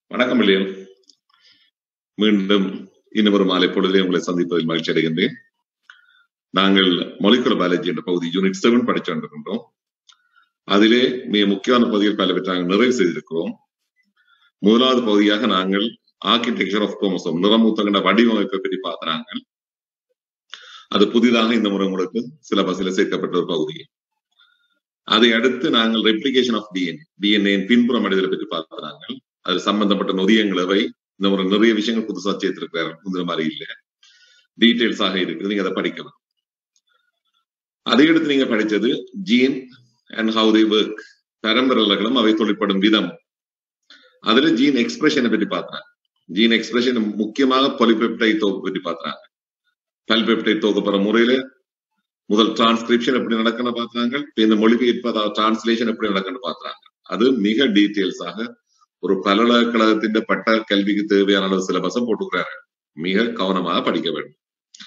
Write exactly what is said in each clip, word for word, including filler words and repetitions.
வணக்கம் வில்லியம். மீண்டும் இன்னும் ஒரு மாலை பொழுதே உங்களை சந்திப்பதில் மகிழ்ச்சி அடைகின்றேன். நாங்கள் மொலிகுலர் பயாலஜி என்ற பகுதி யூனிட் செவன் படிச்சு கொண்டிருக்கின்றோம். அதிலே மிக முக்கியமான பகுதிகள் பலவற்றை நாங்கள் நிறைவு செய்திருக்கிறோம். முதலாவது பகுதியாக நாங்கள் ஆர்கிடெக்சர் ஆஃப் குரோமோசோம் நிறமூத்தகண்ட வடிவமைப்பை பற்றி பார்த்தாங்க. அது புதிதாக இந்த முறை உங்களுக்கு சிலபஸில் சேர்க்கப்பட்ட ஒரு பகுதி. அதை அடுத்து நாங்கள் ரெப்ளிகேஷன் ஆஃப் டிஎன்ஏ டிஎன்ஏ பின்புறம் அடைதலை பற்றி பார்த்தாங்க. அது சம்பந்தப்பட்ட நொதியங்களவை இந்த ஒரு நிறைய விஷயங்கள் புதுசா சேர்த்திருக்கிறார்கள். முந்தின மாதிரி இல்லை, டீடைல்ஸாக இருக்குது, நீங்க அதை படிக்கலாம். அதை எடுத்து நீங்க படிச்சது gene and how they work, பரம்பரர்களும் அவை தொழிற்படும் விதம். அதுல ஜீன் எக்ஸ்பிரஷனை பற்றி பார்த்தாங்க. ஜீன் எக்ஸ்பிரஷன் முக்கியமாக பாலிபெப்டைட் தொகுப்பு பற்றி பார்த்தாங்க. பாலிபெப்டைட் தொகுப்புற முறையில முதல் டிரான்ஸ்கிரிப்ஷன் எப்படி நடக்குன்னு பார்த்தாங்க. இந்த மொழிபெயர்ப்பு அதாவது டிரான்ஸ்லேஷன் எப்படி நடக்குன்னு பார்த்தாங்க. அது மிக டீடைல்ஸாக ஒரு பல்கலைக்கழகத்தின் பட்ட கல்விக்கு தேவையான அளவு சிலபஸை போட்டுக்கிறாங்க. மிக கவனமாக படிக்க வேண்டும்.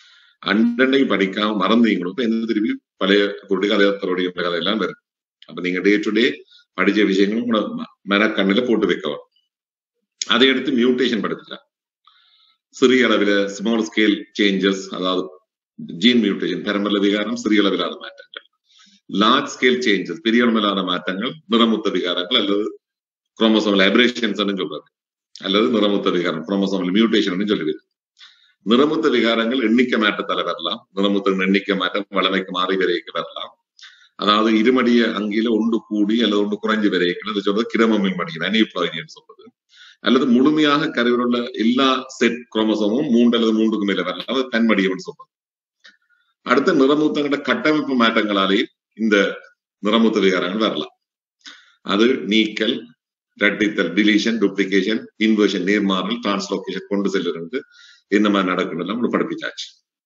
அண்டனை படிக்காம மறந்தீங்களுக்கு எந்த திருப்பி பழைய குருடைய கதையோடைய கதையெல்லாம் வரும். அப்ப நீங்க டே டு டே படிச்ச விஷயங்களும் மெனக்கண்ணில போட்டு வைக்கலாம். அதை எடுத்து மியூட்டேஷன் படிச்சுக்கலாம். சிறிய அளவில ஸ்மால் ஸ்கேல் சேஞ்சஸ், அதாவது ஜீன் மியூட்டேஷன் பரம்பரை விகாரம், சிறிய அளவிலான மாற்றங்கள். லார்ஜ் ஸ்கேல் சேஞ்சஸ் பெரிய அளவிலான மாற்றங்கள், நிறமுத்த விகாரங்கள் அல்லது குரோமோசோமல் அபரேஷன்ஸ் சொல்றது, அல்லது நிறமுத்த விகாரம் குரோமோசோமல் மியூட்டேஷன் சொல்லுவது. நிறமுத்த விகாரங்கள் எண்ணிக்கை மாற்றத்தால வரலாம். நிறமுத்த எண்ணிக்கை மாற்றம் வளமைக்கு மாறி வரைக்கு வரலாம். அதாவது இருமடிய அங்கில ஒன்று கூடி அல்லது ஒன்று குறைஞ்சு வரைக்கிறது சொல்றது கிரமமின் மடியின் அனிப்ளாயின்னு சொல்றது. அல்லது முழுமையாக கருவில் உள்ள எல்லா செட் குரோமோசோமும் மூன்று அல்லது மூன்றுக்கு மேல வரலாம், அது தன்மடியம்னு சொல்றது. அடுத்த நிறமுத்தங்கள கட்டமைப்பு மாற்றங்களாலே இந்த நிறமுத்த விகாரங்கள் வரலாம். அது நீக்கல், ரெட்டித்தல், டிலீஷன், டூப்ளிகேஷன், இன்வர்ஷன், நேர்மாறல், டிரான்ஸ்லோகேஷன் கொண்டு செல்லுறது இந்த மாதிரி நடக்கணும் நம்ம படிப்பிச்சாச்சு.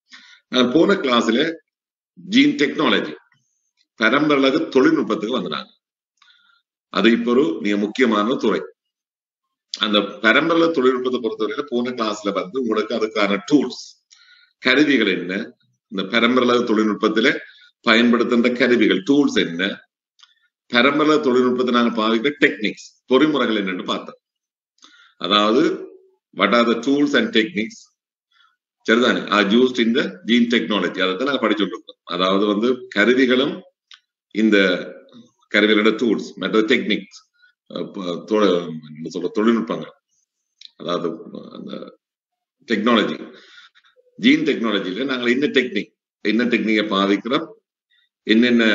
போன கிளாஸ்ல ஜீன் டெக்னாலஜி பரம்பரலகு தொழில்நுட்பத்துக்கு வந்தாங்க. அது இப்போ ஒரு மிக முக்கியமான துறை. அந்த பரம்பரல தொழில்நுட்பத்தை பொறுத்தவரையில போன கிளாஸ்ல வந்து உங்களுக்கு அதுக்கான டூல்ஸ், கருவிகள் என்ன, இந்த பரம்பரலகு தொழில்நுட்பத்துல பயன்படுத்துகின்ற கருவிகள் டூல்ஸ் என்ன, பரம்பரை தொழில்நுட்பத்தை நாங்கள் பாவிக்கிற டெக்னிக்ஸ் பொறிமுறைகள் என்னன்னு பார்த்தோம். அதாவது what are the tools and techniques சரிதானே are used in the gene technology, அதை நாங்கள் படிச்சுட்டு இருக்கோம். அதாவது வந்து கருவிகளும் இந்த கருவிகளோட டூல்ஸ் மற்ற டெக்னிக்ஸ் சொல்ற தொழில்நுட்பங்கள், அதாவது அந்த டெக்னாலஜி ஜீன் டெக்னாலஜியில நாங்கள் என்ன டெக்னிக் என்ன டெக்னிக்கை பாவிக்கிறோம், என்னென்ன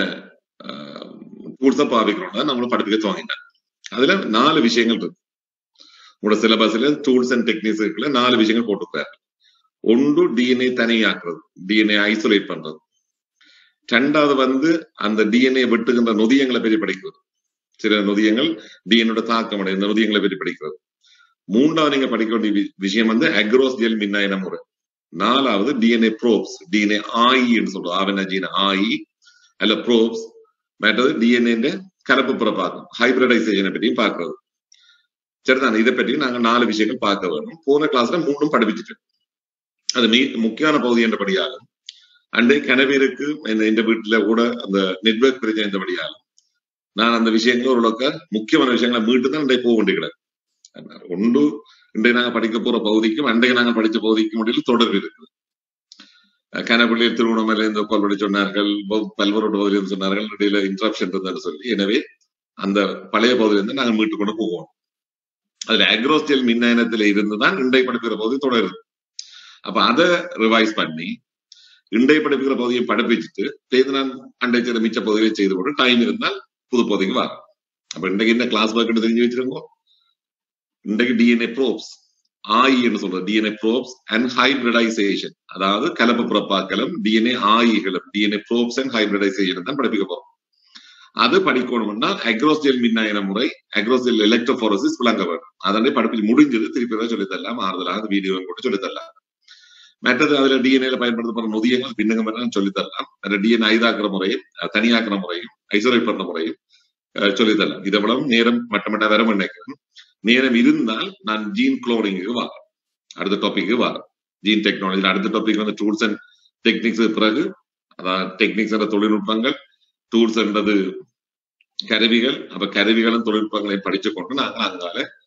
டூல்ஸை பாவிக்கிறோம் நம்மளும் படிப்பிக்க துவங்கிட்டாங்க. அதுல நாலு விஷயங்கள் இருக்கு. உங்களோட சிலபஸ்ல டூல்ஸ் அண்ட் டெக்னிக்ஸ் இருக்குல்ல, நாலு விஷயங்கள் போட்டுக்கிறாரு. ஒன்று டிஎன்ஏ தனியாக்குறது, டிஎன்ஏ ஐசோலேட் பண்றது. ரெண்டாவது வந்து அந்த டிஎன்ஏ வெட்டுகின்ற நொதியங்களை பற்றி படிக்கிறது. சில நொதியங்கள் டிஎன்ஏ தாக்கம் அடைய இந்த நொதியங்களை பற்றி படிக்கிறது. மூன்றாவது நீங்க படிக்க வேண்டிய விஷயம் வந்து அக்ரோஸ்ஜெல் மின்னாயின முறை. நாலாவது டிஎன்ஏ ப்ரோப்ஸ், டிஎன்ஏ ஆயின்னு சொல்றோம், ஆவெனஜீன் ஆயி அல்ல ப்ரோப்ஸ். மற்றது டிஎன்ஏ கலப்பு புறப்பாக்கம், ஹைபிரிடைசேஷனை பற்றியும் பார்க்கறது. சரிதான், இதை பற்றி நாங்கள் நாலு விஷயங்கள் பார்க்க வேணும். போன கிளாஸ்ல மூணும் படிப்பிச்சுட்டு அது மீ முக்கியமான பகுதி என்றபடியாலும் அண்டை கனவேருக்கு இந்த வீட்டுல கூட அந்த நெட்வொர்க் பிரச்சனை இருந்தபடியாலும் நான் அந்த விஷயங்கள் ஓரளவுக்கு முக்கியமான விஷயங்களை மீட்டு தான் இன்றைய போக வேண்டிய ஒன்று. இன்றைய நாங்கள் படிக்க போற பகுதிக்கும் அன்றைய நாங்கள் படிச்ச பகுதிக்கும் இடையில தொடர்பு இருக்குது. கனப்பள்ளியில் திருவண்ணாமலை இருந்து கோல்படி சொன்னார்கள், பல்வேறு பகுதியில் சொன்னார்கள், இடையில இன்டரப்ஷன் இருந்தாரு சொல்லி. எனவே அந்த பழைய பகுதியிலிருந்து நாங்கள் மீட்டு கொண்டு போவோம். அதுல அக்ரோஸ்ஜெல் மின்னாயனத்துல இருந்துதான் இண்டை படிப்புகிற பகுதி தொடருது. அப்ப அதை ரிவைஸ் பண்ணி இண்டை படிப்புகிற பகுதியை படிப்பிச்சுட்டு செய்து நான் அண்டை செய்த மிச்ச பகுதியை செய்து போட்டு டைம் இருந்தால் புது பகுதிக்கு வரும். அப்ப இன்றைக்கு என்ன கிளாஸ் ஒர்க் தெரிஞ்சு வச்சிருக்கோம். இன்றைக்கு டிஎன்ஏ ப்ரோப்ஸ் ஆயின்னு சொல்றது, டிஎன்ஏ ப்ரோப்ஸ் அண்ட் ஹைபிரிடைசேஷன், அதாவது கலப்பு புறப்பாக்கலும் டிஎன்ஏ ஆயிகளும் டிஎன்ஏ ப்ரோப்ஸ் அண்ட் ஹைபிரிடைசேஷன் தான் படிப்பிக்க போறோம். அது படிக்கணும்னா அக்ரோஸ்ஜெல் மின்னாயன முறை, அக்ரோஸ்ஜெல் எலக்ட்ரோஃபோரசிஸ் விளங்க வேண்டும். அதனை படிப்பிச்சு முடிஞ்சது திருப்பி தான் சொல்லித்தரலாம், ஆறுதலாக வீடியோ கூட சொல்லித்தரலாம். மற்றது அதுல டிஎன்ஏல பயன்படுத்தப்படுற நொதியங்கள் பின்னங்கள் சொல்லித்தரலாம். டிஎன்ஏ ஐதாக்குற முறையும் தனியாக்குற முறையும் ஐசோலேட் பண்ண முறையும் சொல்லித்தரலாம். இதை விட நேரம் மட்டமட்ட வர நினைக்கிறேன். நேரம் இருந்தால் நான் ஜீன் குளோனிங்கு வரேன், அடுத்த டாபிக்கு வரேன். ஜீன் டெக்னாலஜி அடுத்த டாபிக் வந்து டூல்ஸ் அண்ட் டெக்னிக்ஸ் பிறகு, அதாவது டெக்னிக்ஸ் என்ற தொழில்நுட்பங்கள், டூல்ஸ் என்றது கருவிகள். அப்ப கருவிகளும் தொழில்நுட்பங்களையும் படிச்சு கொண்டு நாங்கள் அங்கால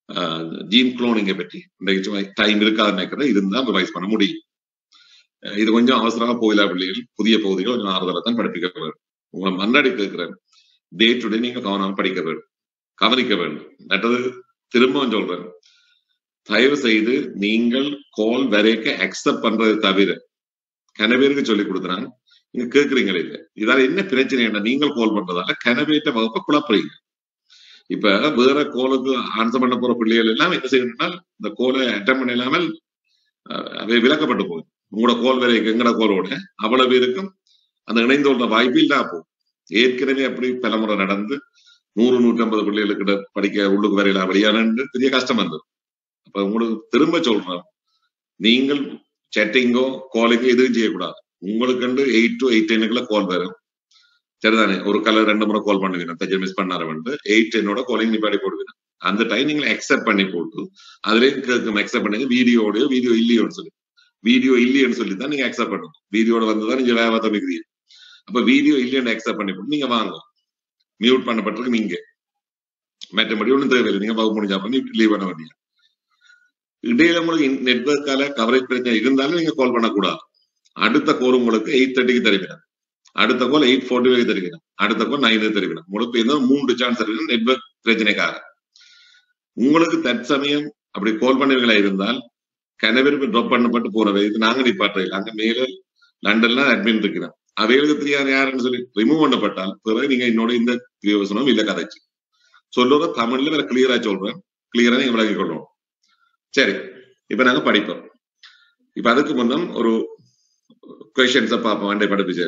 ஜீன் குளோனிங்கை பற்றி இன்றைக்கு டைம் இருக்காது நினைக்கிறேன், இருந்தால் ரிவைஸ் பண்ண முடியும். இது கொஞ்சம் அவசரமா போயிலா பிள்ளைகள் புதிய பகுதிகள் கொஞ்சம் ஆறுதலை தான் படிப்பிக்க வேண்டும். உங்களை மன்னாடி கேட்கிறேன், டே டு டே நீங்க கவனம் படிக்க வேண்டும், கவனிக்க வேண்டும். மற்றது திரும்பவும் சொல்றேன், தயவு செய்து நீங்கள் கால் வரைக்க அக்செப்ட் பண்றதை தவிர கனவேருக்கு சொல்லி கொடுத்தனான் நீங்க கேட்கறீங்களே இல்லை. இதால என்ன பிரச்சனை என்ன, நீங்கள் கால் பண்றதால கனவேற்ற வகுப்பை குழப்பறீங்க. இப்ப வேற கோலுக்கு ஆன்சர் பண்ண போற பிள்ளைகள் எல்லாம் என்ன செய்யணும்னா இந்த கோலை அட்டன் பண்ண இல்லாமல் அவை விளக்கப்பட்டு போகுது. உங்களோட கோல் வரைக்கும் எங்கட கோலோட அவ்வளவு பேருக்கும் அந்த இணைந்து கொள்ற வாய்ப்பு இல்லா போகும். ஏற்கனவே அப்படி பலமுறை நடந்து நூறு நூற்றி ஐம்பது பிள்ளைகளுக்கிட்ட படிக்க உள்ளுக்கு வரையில வெளியானு பெரிய கஷ்டம் வந்தது. அப்ப உங்களுக்கு திரும்ப சொல்றேன், நீங்கள் சேட்டிங்கோ காலிங்கோ எதுவும் செய்யக்கூடாது. உங்களுக்கு எயிட் டு எயிட் டென்னுக்குள்ள கால் வரும், சரிதானே? ஒரு கலர் ரெண்டு முறை கால் பண்ணுவீங்க, தஜர் மிஸ் பண்ணார வந்து எயிட் டென்னோட காலிங் நிப்பாடி போடுவீங்க. அந்த டைம் நீங்க அக்செப்ட் பண்ணி போட்டு அதுலேயும் கேட்கும் அக்செப்ட் பண்ணுங்க. வீடியோடய வீடியோ இல்லையோன்னு சொல்லி வீடியோ இல்லையன்னு சொல்லி தான் நீங்க அக்செப்ட் பண்ணணும். வீடியோட வந்துதான் நீங்க வேலை தம்பிக்கிறீங்க. அப்ப வீடியோ இல்லைன்னு அக்செப்ட் பண்ணி போட்டு நீங்க வாங்க, மியூட் பண்ணப்பட்டிருக்கு நீங்க, மற்றபடி ஒன்றும் தேவையில்லை. நீங்க வகுப்பு முடிஞ்சா பண்ணி லீவ் பண்ண வேண்டிய இடையில உங்களுக்கு நெட்வொர்க்கால கவரேஜ் பிரச்சனை இருந்தாலும் நீங்க கால் பண்ணக்கூடாது. அடுத்த கோல் உங்களுக்கு எயிட் தேர்ட்டிக்கு தருவிடும், அடுத்த கோல் எயிட் ஃபோர்ட்டி ஃபைவ் தருவிடும், அடுத்த கோல் நைன் தருவிடும். உங்களுக்கு என்ன மூன்று சான்ஸ் இருக்கு நெட்வொர்க் பிரச்சனைக்காக. உங்களுக்கு தற்சமயம் அப்படி கால் பண்ணுவீங்களா இருந்தால் கனவேருக்கு ட்ராப் பண்ணப்பட்டு போறவை இது நாங்க நிப்பாட்டையில் அங்க மேல லண்டன்ல அட்மின் இருக்கிறோம். அவைகளுக்கு தெரியாத யாருன்னு சொல்லி ரிமூவ் பண்ணப்பட்டால் பிறகு நீங்க என்னோட இந்த யோசனம் இல்ல கதைச்சு சொல்லுற தமிழ்ல வேற கிளியரா சொல்றேன், கிளியரா நீங்க விளங்கி கொள்ளணும். சரி, இப்ப நாங்க படிப்போம். இப்ப அதுக்கு முன்னம் ஒரு கொஸ்டின்ஸை பார்ப்போம். அண்டை படிப்பிச்சு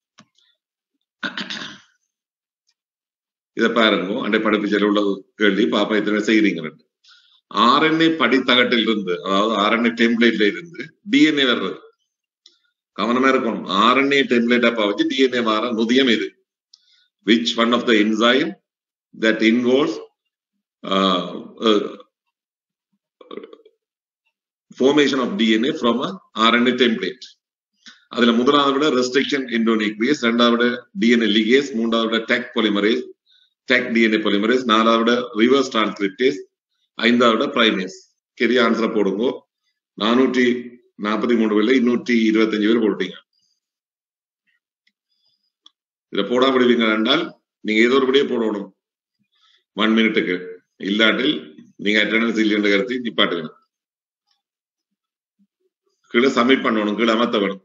இதை பாருங்க. அண்டை படிப்பிச்சல் உள்ள கேள்வி பாப்பா இத்தனை செய்யறீங்க. ஆர்என்ஏ படித்தகட்டில் இருந்து, அதாவது ஆர்என்ஏ டெம்ப்ளேட்ல இருந்து டிஎன்ஏ வர்றது கவனமா இருக்கணும். ஆர்என்ஏ டெம்ப்ளேட் அப்பா வச்சு டிஎன்ஏ வர நொதியம் எது? which one of the enzyme that involves uh, uh, formation of D N A from a R N A template. அதுல முதலாவது விட ரெஸ்ட்ரிக்ஷன் எண்டோநியூக்ளியஸ், இரண்டாவது விட டிஎன்ஏ லிகேஸ், மூன்றாவது விட Taq polymerase, Taq DNA polymerase, நாலாவது விட ரிவர்ஸ் டிரான்ஸ்கிரிப்டேஸ், ஐந்தாவது விட பிரைமேஸ். பெரிய ஆன்சரை போடுங்க. நானூற்றி நாற்பத்தி மூணு பேர்ல இன்னூற்றி இருபத்தி அஞ்சு பேர் போட்டீங்க. இதை போடா விடுவீங்க என்றால் நீங்க ஏதோ ஒரு படியே போடணும் ஒன் மினிட்டுக்கு, இல்லாட்டில் நீங்க அட்டெண்டன்ஸ் இல்லைன்ற கருத்தை நிப்பாட்டுங்க. கீழே சப்மிட் பண்ணணும், கீழே அமர்த்த வேணும்.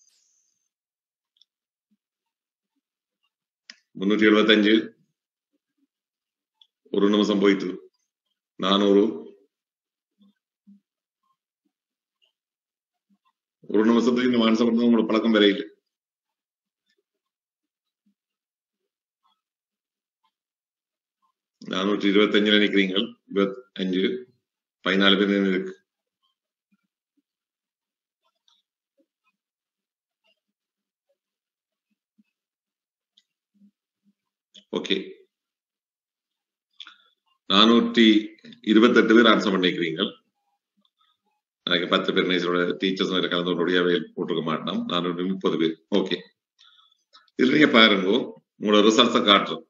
முன்னூற்றி எழுபத்தி அஞ்சு ஒரு நிமிஷம் போயிட்டு நானூறு ஒரு நிமிஷத்துக்கு இந்த ஆன்சர் பண்ண உங்களுக்கு பழக்கம் வரையில். நானூற்றி இருபத்தி அஞ்சுல நினைக்கிறீங்க, இருபத்தி அஞ்சு பதினாலு பேர் இருக்கு. ஓகே, நானூற்றி இருபத்தி எட்டு பேர் ஆன்சர் பண்ணிக்கிறீங்க. எனக்கு பத்து பேர் நேசரோட டீச்சர்ஸ் கலந்தோடைய போட்டிருக்க மாட்டோம். நானூற்றி முப்பது பேர். ஓகே, இதுல நீங்க பாருங்க உங்களோட ரிசல்ட்ஸை காட்டுறோம்.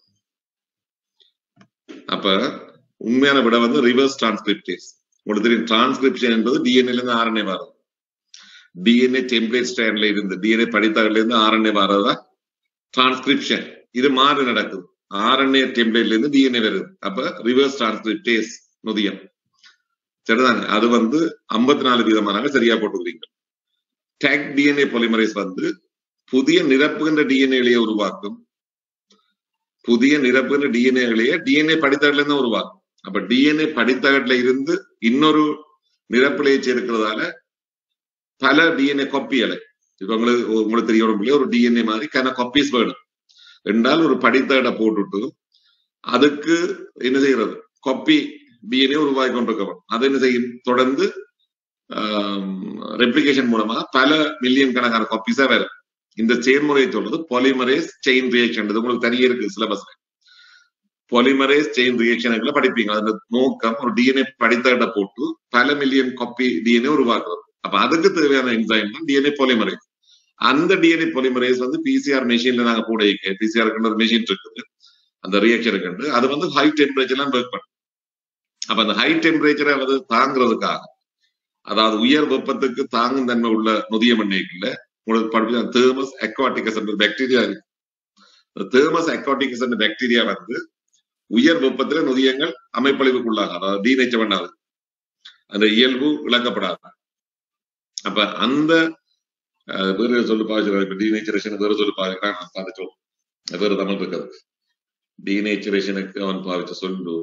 அப்ப உண்மையான விட வந்து ரிவர்ஸ் டிரான்ஸ்கிரிப்டேஸ். உங்களுக்கு தெரியும் டிரான்ஸ்கிரிப்ஷன் என்பது டிஎன்ஏல இருந்து ஆர்என்ஏ வர்றது. டிஎன்ஏ டெம்ப்ளேட் ஸ்ட்ராண்ட்ல இருந்து டிஎன்ஏ படித்தகல இருந்து ஆர்என்ஏ வர்றதா டிரான்ஸ்கிரிப்ஷன். இது மாறி நடக்குது. ஆர்என்ஏ டெம்ப்ளேட்ல இருந்து டிஎன்ஏ வருது. அப்ப ரிவர்ஸ் டிரான்ஸ்கிரிப்டேஸ் நொதியம், சரிதானே? அது வந்து ஐம்பத்தி நாலு வீதமானாங்க, சரியா போட்டுக்கிறீங்க. டேக் டிஎன்ஏ பாலிமரேஸ் வந்து புதிய நிரப்புகின்ற டிஎன்ஏலையே உருவாக்கும். புதிய நிரப்புகின்ற டிஎன்ஏகளையே டிஎன்ஏ படித்தகட்ல இருந்து உருவாக்கும். அப்ப டிஎன்ஏ படித்தகட்ல இருந்து இன்னொரு நிரப்பிலையை சேர்க்கிறதால பல டிஎன்ஏ காப்பியலை, இப்ப உங்களுக்கு உங்களுக்கு தெரிய ஒரு டிஎன்ஏ மாதிரி கன காப்பீஸ் வேணும் என்றால் ஒரு படித்தகடை போட்டுட்டு அதுக்கு என்ன செய்யறது, காப்பி டிஎன்ஏ உருவாக்கி கொண்டிருக்கணும். அதை என்ன செய்யும், தொடர்ந்து ரெப்ளிகேஷன் மூலமா பல மில்லியன் கணக்கான காப்பீஸா வேற. இந்த செயல்முறையை சொல்றது பாலிமரேஸ் செயின் ரியாக்ஷன். உங்களுக்கு தனியே இருக்கு சிலபஸ்ல. பாலிமரேஸ் செயின் ரியாக்ஷன்களை படிப்பீங்க. அந்த நோக்கம் ஒரு டிஎன்ஏ படித்தகடை போட்டு பல மில்லியன் காப்பி டிஎன்ஏ உருவாக்குறது. அப்ப அதுக்கு தேவையான என்சைம் தான் டிஎன்ஏ பாலிமரேஸ். அந்த டிஎன்ஏ பாலிமரேஸ் வந்து பிசிஆர் மெஷின்ல நாங்க போட பிசிஆர் மெஷின் இருக்குது, அந்த ரியாக்ஷன் இருக்கு. அது வந்து ஹை டெம்பரேச்சர்லாம் ஒர்க் பண்ணும். அப்ப அந்த ஹை டெம்பரேச்சரை வந்து தாங்கிறதுக்காக, அதாவது உயர் வெப்பத்துக்கு தாங்கும் தன்மை உள்ள நொதியம் எண்ணெய்க்குள்ள உங்களுக்கு படிப்பு தேர்மஸ் அக்வாட்டிகஸ் என்ற பாக்டீரியா இருக்கு. தேர்மஸ் அக்வாட்டிகஸ் என்ற பாக்டீரியா வந்து உயர் வெப்பத்துல நொதியங்கள் அமைப்பழிவுக்குள்ளாக, அதாவது டீநேச்சர் பண்ணாது, அந்த இயல்பு இழக்கப்படாது. அப்ப அந்த வேற சொல்லு பாய்ச்சல் டீநேச்சரேஷன் வேற சொல்லு பாய்க்கிறான் பார்த்துட்டோம். வேற தமிழ் இருக்கிறது டீநேச்சரேஷனுக்கு அவன் பாவிச்ச சொல்லு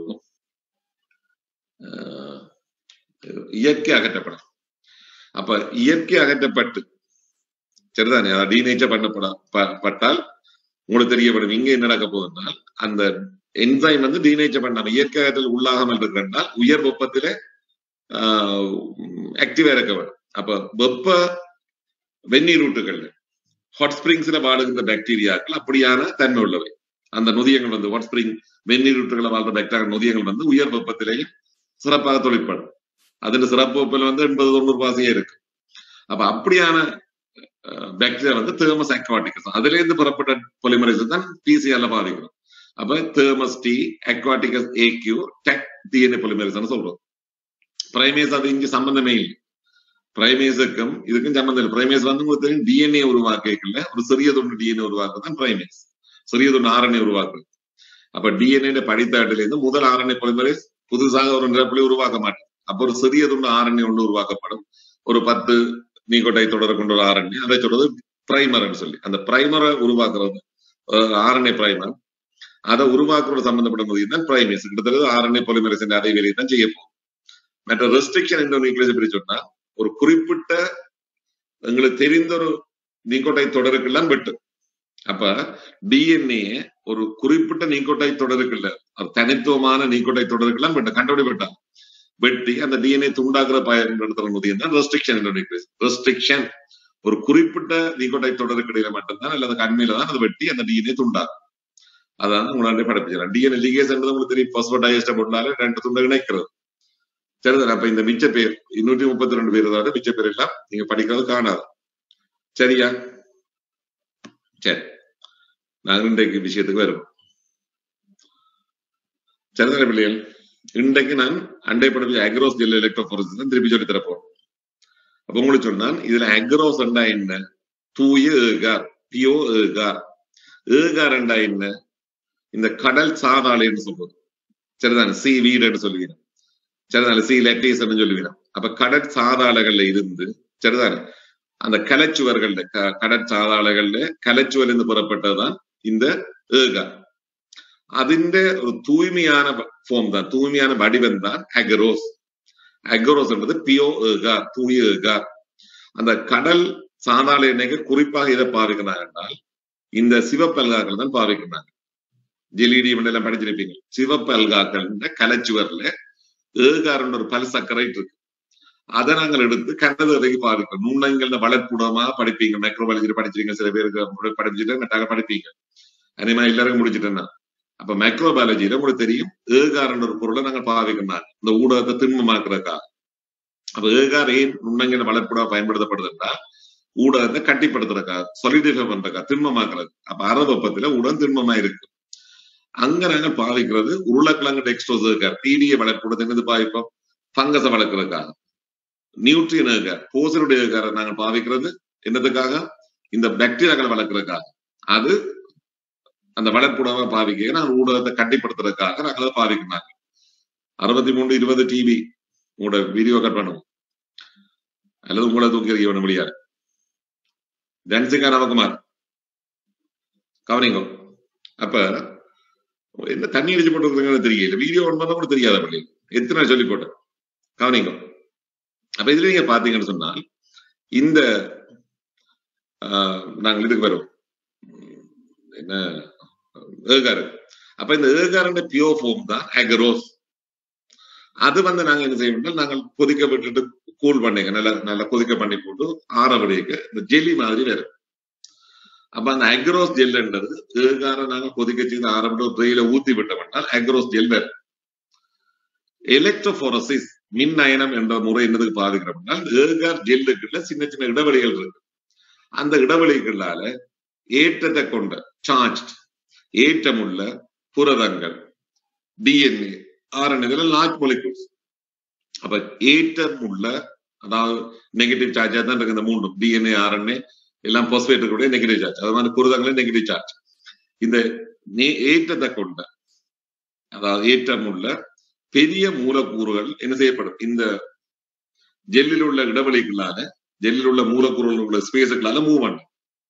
இயற்கை அகற்றப்படும். அப்ப இயற்கை அகற்றப்பட்டு சரிதானே, அதாவது டீநேச்சர் பண்ணப்படால் உங்களுக்கு தெரியப்படும் இங்க என்ன நடக்க போகுதுனால், அந்த என்சைம் வந்து டீநேச்சர் பண்ணாம இயற்கை அகற்றல் உள்ளாகாமல் இருக்கிறால் உயர் வெப்பத்தில ஆஹ் ஆக்டிவா இருக்க வேண்டும். அப்ப வெப்ப வெந்நீரூட்டுகள்ல ஹாட் ஸ்பிரிங்ஸ்ல வாழுகின்ற பாக்டீரியாக்கள் அப்படியான தன்மை உள்ளவை. அந்த நொதியங்கள் வந்து ஹாட் ஸ்பிரிங் வெந்நீரூட்டுகளை வாழ்ற பாக்டீரியா நொதியங்கள் வந்து உயர் வெப்பத்திலேயும் சிறப்பாக தொழிற்படும். அதுல சிறப்பு வெப்பம் வந்து எண்பது தொண்ணூறு பாசியே இருக்கு. அப்ப அப்படியான பாக்டீரியா வந்து தேர்மஸ் அக்வாட்டிகஸ், அதுல இருந்து புறப்பட்ட பொலிமரைஸ் தான் பிசிஆர்ல பாதிக்கிறோம். அப்ப தேர்மஸ் டி aquaticus AQ Taq DNA polymerase சொல்றோம். பிரைமேஸ் அது இங்க சம்பந்தமே இல்லை. பிரைமேஸுக்கும் இதுக்கும் சம்பந்தம் இல்லை. பிரைமேஸ் வந்து உங்களுக்கு தெரியும் டிஎன்ஏ உருவாக்கல ஒரு சிறிய தொண்டு டிஎன்ஏ உருவாக்குதான் பிரைமேஸ், சிறிய தொண்டு ஆர்என்ஏ உருவாக்குது. அப்ப டிஎன்ஏ படித்தாட்டில இருந்து முதல் ஆர்என்ஏ பொலிமரைஸ் புதுசாக ஒரு நிரப்புல உருவாக்க மாட்டேன். அப்ப ஒரு சிறிய துண்டு ஆர்என்ஏ ஒன்று உருவாக்கப்படும், ஒரு பத்து நீக்கோட்டை தொடர கொண்ட ஒரு ஆர்என்ஏ, அதை சொல்றது பிரைமர்னு சொல்லி. அந்த பிரைமரை உருவாக்குறது ஆர்என்ஏ பிரைமர், அதை உருவாக்குறது சம்பந்தப்பட்ட நொதியம் தான் பிரைமேஸ். கிட்டத்தட்ட ஆர்என்ஏ பொலிமரைஸ் அதே வேலையை தான் செய்ய போகும். மற்ற ரெஸ்ட்ரிக்ஷன் என்ற நியூக்ளியஸ் எப்படி சொன்னா, ஒரு குறிப்பிட்ட எங்களுக்கு தெரிந்த ஒரு நீக்கோட்டை தொடருக்கெல்லாம் வெட்டு. அப்ப டிஎன்ஏ ஒரு குறிப்பிட்ட நீக்கோட்டை தொடருக்குள்ள தனித்துவமான நீக்கோட்டை தொடருக்கெல்லாம் வெட்ட கண்டுபிடிப்பட்டாங்க. வெட்டி அந்த டிஎன்ஏ துண்டாக்குற பயன்படுத்துற நொதியம் தான் ரெஸ்ட்ரிக்ஷன் என்ற நியூக்ளியஸ். ரெஸ்ட்ரிக்ஷன் ஒரு குறிப்பிட்ட நீக்கோட்டை தொடருக்கு இடையில மட்டும்தான் அல்லது கண்மையில தான் அதை வெட்டி அந்த டிஎன்ஏ துண்டாகும். அதான் உங்களாண்டே படிப்பிச்சிடலாம். டிஎன்ஏ லிகேஸ் என்றது உங்களுக்கு தெரியும், பாஸ்போடைஸ்ட போட்டாலே ரெண்டு துண்டை இணைக்கிறது. சரிதான். அப்ப இந்த மிச்ச பேர் இருநூற்றி முப்பத்தி ரெண்டு பேர் தான் மிச்ச பேர் எல்லாம் நீங்க படிக்கிறது காணாது. சரியா? சரி, நாங்க இன்றைக்கு விஷயத்துக்கு வருவோம். சரிதான பிள்ளைகள்? இன்றைக்கு நான் அண்டை படிச்ச அக்ரோஸ் ஜெல் எலக்ட்ரோஃபோரசிஸ் தான் திருப்பி சொல்லி தரப்போம். அப்ப உங்களுக்கு சொன்னான் இதுல அக்ரோஸ் ரெண்டா என்ன, தூய ஏகார் பியோ ஏகார். ஏகார் ரெண்டா என்ன, இந்த கடல் சாதாளைன்னு சொல்றது. சரிதானே, சி வீடுன்னு சொல்லுவீங்க. சரிதானே, சி லெட்டேஸ்ன்னு சொல்லுவீங்க. அப்ப கடற் சாதாளைகள்ல இருந்து சரிதானே அந்த கலைச்சுவர்கள்ல கடற்சாதாளைகள்ல கலைச்சுவல் இருந்து புறப்பட்டதுதான் இந்த ஏகார். അതിന്റെ ഒരു തൂய்மையான ഫോം தான், தூய்மையான வடிவம் தான் அக்ரோஸ். அக்ரோஸ் என்பது பியோ ஏகார், தூய ஏகார். அந்த கடல் சாதாள எண்ணெய்க்கு குறிப்பாக இதை பாவிக்கிறாங்க என்றால் இந்த சிவப்பு அல்காக்கள் தான் பாவிக்கிறாங்க. ஜெலிடி எல்லாம் படிச்சிருப்பீங்க. சிவப்பு அல்காக்கள் கலைச்சுவர்ல ஏகார் ஒரு பல சக்கரைட் இருக்கு. அதை நாங்கள் எடுத்து கண்டதுக்கு பாவிக்கிறோம். நுண்ணங்கள்ல வளர்ப்புடமா படிப்பீங்க, மைக்ரோபாலஜி படிச்சிருக்கீங்க, சில பேருக்கு படிச்சுட்டு நட்டாக படிப்பீங்க. அதேமா எல்லாருக்கும் முடிச்சுட்டேன்னா அப்ப மைக்ரோபாலஜியில உங்களுக்கு தெரியும் ஏகார் ஒரு பொருளை நாங்கள் பாவிக்கிறாங்க இந்த ஊடகத்தை திண்மமாக்குறதுக்காக. அப்ப ஏகார் ஏன் நுண்ணங்கின வளர்ப்புடா பயன்படுத்தப்படுது என்றால் ஊடகத்தை கட்டிப்படுத்துறதுக்காக, சொலிடிஃபை பண்றதுக்காக, திண்மமாக்குறது. அப்ப அரை வெப்பத்துல ஊடகம் திண்மமா இருக்கு. அங்க நாங்கள் பாவிக்கிறது உருளைக்கிழங்கு டெக்ஸ்டோஸ் ஏகார், டிடியை வளர்ப்புடத்தை என்னது பாவிப்போம், பங்கஸை வளர்க்கறதுக்காக. நியூட்ரியன் ஏகார், போசனுடைய ஏகாரை நாங்கள் பாவிக்கிறது என்னதுக்காக, இந்த பாக்டீரியாக்களை வளர்க்கறதுக்காக. அது அந்த வளர்ப்புடவை பாவிக்க நாங்கள் ஊடகத்தை கட்டிப்படுத்துறதுக்காக நாங்கள் அதை பாவிக்கிறாங்க. அறுபத்தி மூணு இருபது டிவி உங்களோட வீடியோ கட் பண்ணுவோம் அல்லது உங்களை தூக்கி எறிய வேணும் முடியாது. ஜன்சிகா நமக்குமார் கவனிங்கோ. அப்ப என்ன தண்ணி அடிச்சு போட்டு தெரியல, வீடியோ ஒன் பண்ண கூட தெரியாத பள்ளி எத்தனை சொல்லி போட்டேன். கவனிங்கோ. அப்ப இதுல நீங்க பாத்தீங்கன்னு சொன்னால் இந்த ஆஹ் நாங்கள் இதுக்கு வருவோம் என்ன ஏகார். அப்ப இந்த ஏகார் பியோ ஃபார்ம் தான் அக்ரோஸ். அது வந்து நாங்க என்ன செய்யணும், நாங்கள் கொதிக்க விட்டுட்டு கூல் பண்ணிக்க, நல்லா நல்லா கொதிக்க பண்ணி போட்டு ஆற வடிக்க இந்த ஜெல்லி மாதிரி வேற. அப்ப அந்த அக்ரோஸ் ஜெல்ன்றது ஏகார நாங்க கொதிக்க செய்து ஆற விட்டு ட்ரெயில ஊத்தி விட்டோம்னால் அக்ரோஸ் ஜெல் வேற. எலக்ட்ரோஃபோரசிஸ் மின் அயனம் என்ற முறை என்னதுக்கு பாதிக்கிறோம்னா ஏகார் ஜெல்லுக்குள்ள சின்ன சின்ன இடைவெளிகள் இருக்கு. அந்த இடைவெளிகளால ஏற்றத்தை கொண்ட சார்ஜ் ஏற்றமுள்ள புரதங்கள் டிஎன்ஏ ஆர்என்ஏ இதெல்லாம் லார்ஜ் மாலிகூல்ஸ். அப்ப ஏற்றம் உள்ள, அதாவது நெகட்டிவ் சார்ஜா தான் இருக்கு இந்த மூணும், டிஎன்ஏ ஆர்என்ஏ எல்லாம் பாஸ்பேட் கூட நெகட்டிவ் சார்ஜ், அது மாதிரி புரதங்களே நெகட்டிவ் சார்ஜ். இந்த ஏற்றத்தை கொண்ட, அதாவது ஏற்றம் உள்ள பெரிய மூலக்கூறுகள் என்ன செய்யப்படும், இந்த ஜெல்லில் உள்ள இடைவெளிகளால, ஜெல்லில் உள்ள மூலக்கூறுகள் உள்ள ஸ்பேஸுகளால மூவ் பண்ணும்.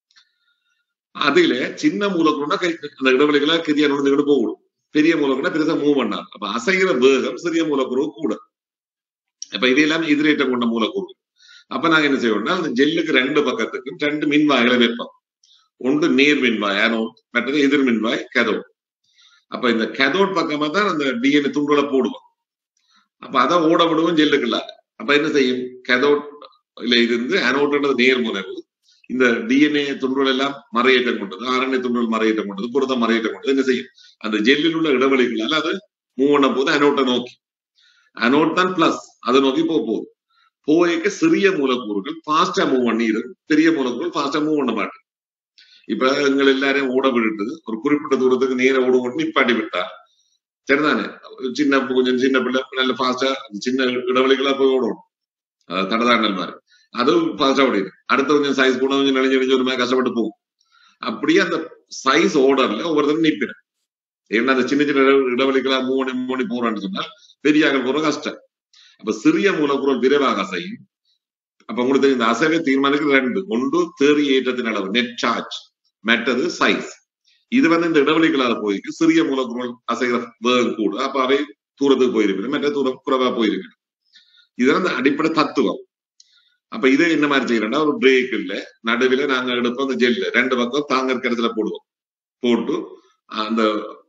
அதுல சின்ன மூலக்கூறுனா அந்த இடைவெளிகளா கெதியா நுழைந்துகிட்டு போகும், பெரிய மூலக்கூறுனா பெருசா மூவ் பண்ணாது. அப்ப அசைகிற வேகம் சிறிய மூலக்கூறு கூட. அப்ப இது எல்லாமே எதிரேற்றம் கொண்ட மூலக்கூறு. அப்ப நாங்க என்ன செய்வோம்னா, அந்த ஜெல்லுக்கு ரெண்டு பக்கத்துக்கும் ரெண்டு மின்வாய்களை வைப்போம். ஒன்று நேர் மின்வாய் ஆனோட், மற்றது எதிர் மின்வாய் கேதோட். அப்ப இந்த கேதோட் பக்கமா தான் அந்த டிஎன்ஏ துண்டுகளை போடுவோம். அப்ப அதை ஓட விடுவோம் ஜெல்லுக்குள்ள. அப்ப என்ன செய்யும், கேதோட்ல இருந்து ஆனோட்ன்றது நேர் முனைவு, இந்த டிஎன்ஏ துண்டுகள் எல்லாம் மறையேற்றம் கொண்டது, ஆர்என்ஏ துண்டுகள் மறையேற்றம் கொண்டது, புரதம் மறையேற்றம் கொண்டது என்ன செய்யும், அந்த ஜெல்லில் உள்ள இடைவெளிகளால் அது மூவ் பண்ண போது அனோட்டை நோக்கி, அனோட் தான் பிளஸ், அதை நோக்கி போக போகுது. போய்க்க சிறிய மூலக்கூறுகள் ஃபாஸ்டா மூவ் பண்ணிடும், பெரிய மூலக்கூறுகள் ஃபாஸ்டா மூவ் பண்ண மாட்டேன். இப்ப எங்கள் எல்லாரையும் ஓட விட்டு ஒரு குறிப்பிட்ட தூரத்துக்கு நேர ஓடுவோம் நிப்பாட்டி விட்டா சரிதானே, சின்ன கொஞ்சம் சின்ன பிள்ளை நல்ல ஃபாஸ்டா சின்ன இடைவெளிகளா போய் ஓடணும், தடதாண்டல் மாதிரி, அதுவும் ஃபாஸ்டா ஓடிடும். அடுத்த கொஞ்சம் சைஸ் கூட கொஞ்சம் நெளிஞ்சு நெளிஞ்சு ஒரு மாதிரி கஷ்டப்பட்டு போகும். அப்படியே அந்த சைஸ் ஓர்டர்ல ஒவ்வொருத்தரும் நிற்பிடும். ஏன்னா அந்த சின்ன சின்ன இடைவெளிகளா மூணு மூணு போறான்னு சொன்னால் பெரிய ஆக போற கஷ்டம். அப்ப சிறிய மூலக்கூறுகள் விரைவாக அசையும். அப்ப உங்களுக்கு இந்த அசைவை தீர்மானிக்க ரெண்டு, ஒன்று தேறி ஏற்றத்தின் அளவு நெட் சார்ஜ், மற்றது சைஸ். இது வந்து இந்த இடைவெளிகளால போயிருக்கு, சிறிய மூலக்கூறுகள் அசைகிற வேகம் கூட, அப்ப அவை தூரத்துக்கு போயிருக்கு, மற்ற தூரம் குறைவா போயிருக்கு. இதுதான் அந்த அடிப்படை தத்துவம். அப்ப இதை என்ன மாதிரி செய்யறோம்னா, ஒரு பிரேக் இல்ல நடுவில் நாங்க எடுப்போம் அந்த ஜெல் ரெண்டு பக்கம் தாங்க இடத்துல போடுவோம், போட்டு அந்த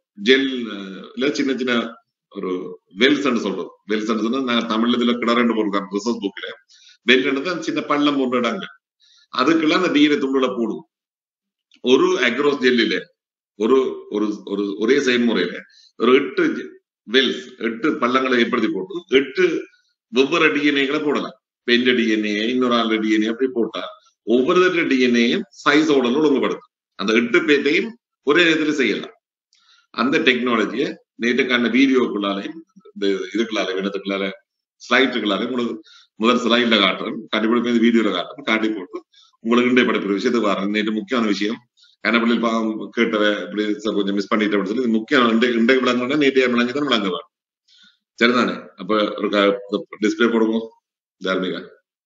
ஜெல்ல சின்ன சின்ன ஒரு வெல்ஸ் சொல்றோம். வெல்ஸ் சொன்னா நாங்க தமிழ்ல இதுல கிடரண்டு போடுறோம் ரிசர்ச் புக்ல. வெல்ன்றது சின்ன பள்ளம் போன்ற இடங்க, அதுக்கெல்லாம் அந்த டிஎன்ஏ துண்டுல போடுவோம். ஒரு அக்ரோஸ் ஜெல்லில ஒரு ஒரு ஒரே செயல்முறையில ஒரு எட்டு வெல்ஸ், எட்டு பள்ளங்களை ஏற்படுத்தி போட்டு எட்டு வெவ்வேறு டிஎன்ஏகளை போடலாம். பெஞ்ச டிஎன்ஏ, இன்னொரு ஆள் டிஎன்ஏ அப்படி போட்டா ஒவ்வொரு டிஎன்ஏயும் சைஸோட ஒழுங்குபடுத்தும். அந்த எட்டு பேர்த்தையும் ஒரே நேரத்தில் செய்யலாம். அந்த டெக்னாலஜியை நேற்றுக்கான வீடியோக்குள்ளாலையும் இந்த இதுக்குள்ளால வினத்துக்குள்ளால ஸ்லைட்டுக்குள்ளால உங்களுக்கு முதல் ஸ்லைட்ல காட்டுறேன், கண்டிப்பா வீடியோல காட்டுறேன், காட்டி போட்டு உங்களுக்கு இன்றைய படைப்பிற விஷயத்துக்கு வரேன். நேற்று முக்கியமான விஷயம் கனப்பள்ளியில் பாவம் கேட்டவ இப்படி கொஞ்சம் மிஸ் பண்ணிட்டு அப்படின்னு சொல்லி முக்கியம் இன்றைய விளங்குனா நேற்றைய விளங்கிதான் விளங்குவேன். சரிதானே? அப்ப ஒரு டிஸ்பிளே போடுவோம் தார்மிகா.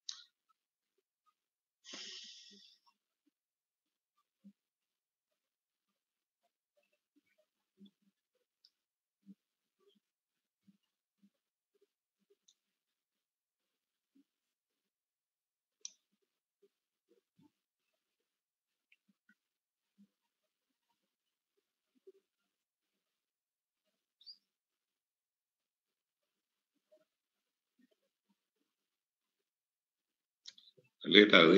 லேட் ஆகுது.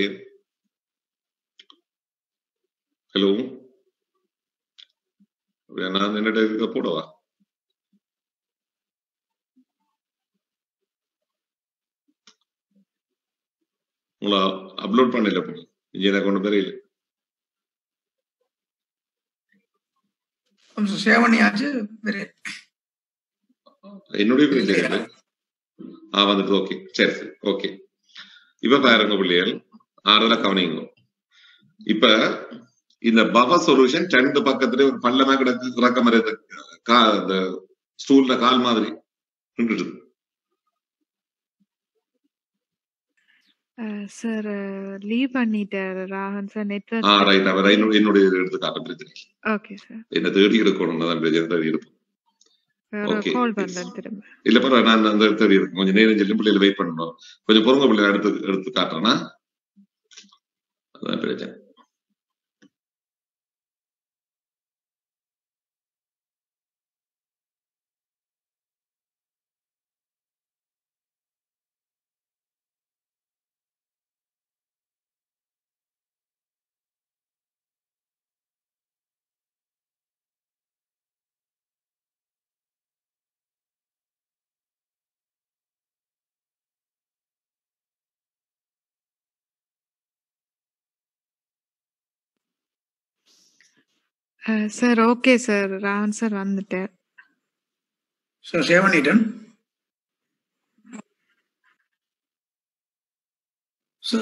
ஹலோ, நான் என்னோட இதுக்கு போடவா? உங்களை அப்லோட் பண்ணல போங்க, இங்கே கொண்டு தெரியல. என்னுடைய பிரச்சனை ஆ வந்துட்டு. ஓகே, சரி சரி, ஓகே. இப்ப பாருங்க பிள்ளைகள், ஆறுல கவனிங்க. இப்ப இந்த பஃபர் சொல்யூஷன் ரெண்டு பக்கத்துல ஒரு பள்ளமா கிடக்கு, இறக்க மாதிரி இந்த ஸ்டூல்ல கால் மாதிரி நின்றுட்டு. சார் லீவ் பண்ணிட்டாரு Ragan sir, network. Ah right, அவர் என்னுடைய எடுத்து காட்ட பிரச்சனை. Okay sir. என்ன தேடி எடுக்கணும் தான் பிரச்சனை, தேடி எடுப்போம். ஓகே, கால் பண்றேன் திரும்ப. இல்ல பரவாயில்ல, நான் அந்த தேடி எடுக்கும் கொஞ்சம் நேரம் சொல்லி பிள்ளைகளை வெயிட் பண்ணணும். கொஞ்சம் பொறுங்க பிள்ளைகளை எடுத்து எடுத்து காட்டுறேன்னா அதான் பிரச்சனை. Sir okay sir, Ragan sir வந்துட்டார். So save பண்ணிட்டேன். So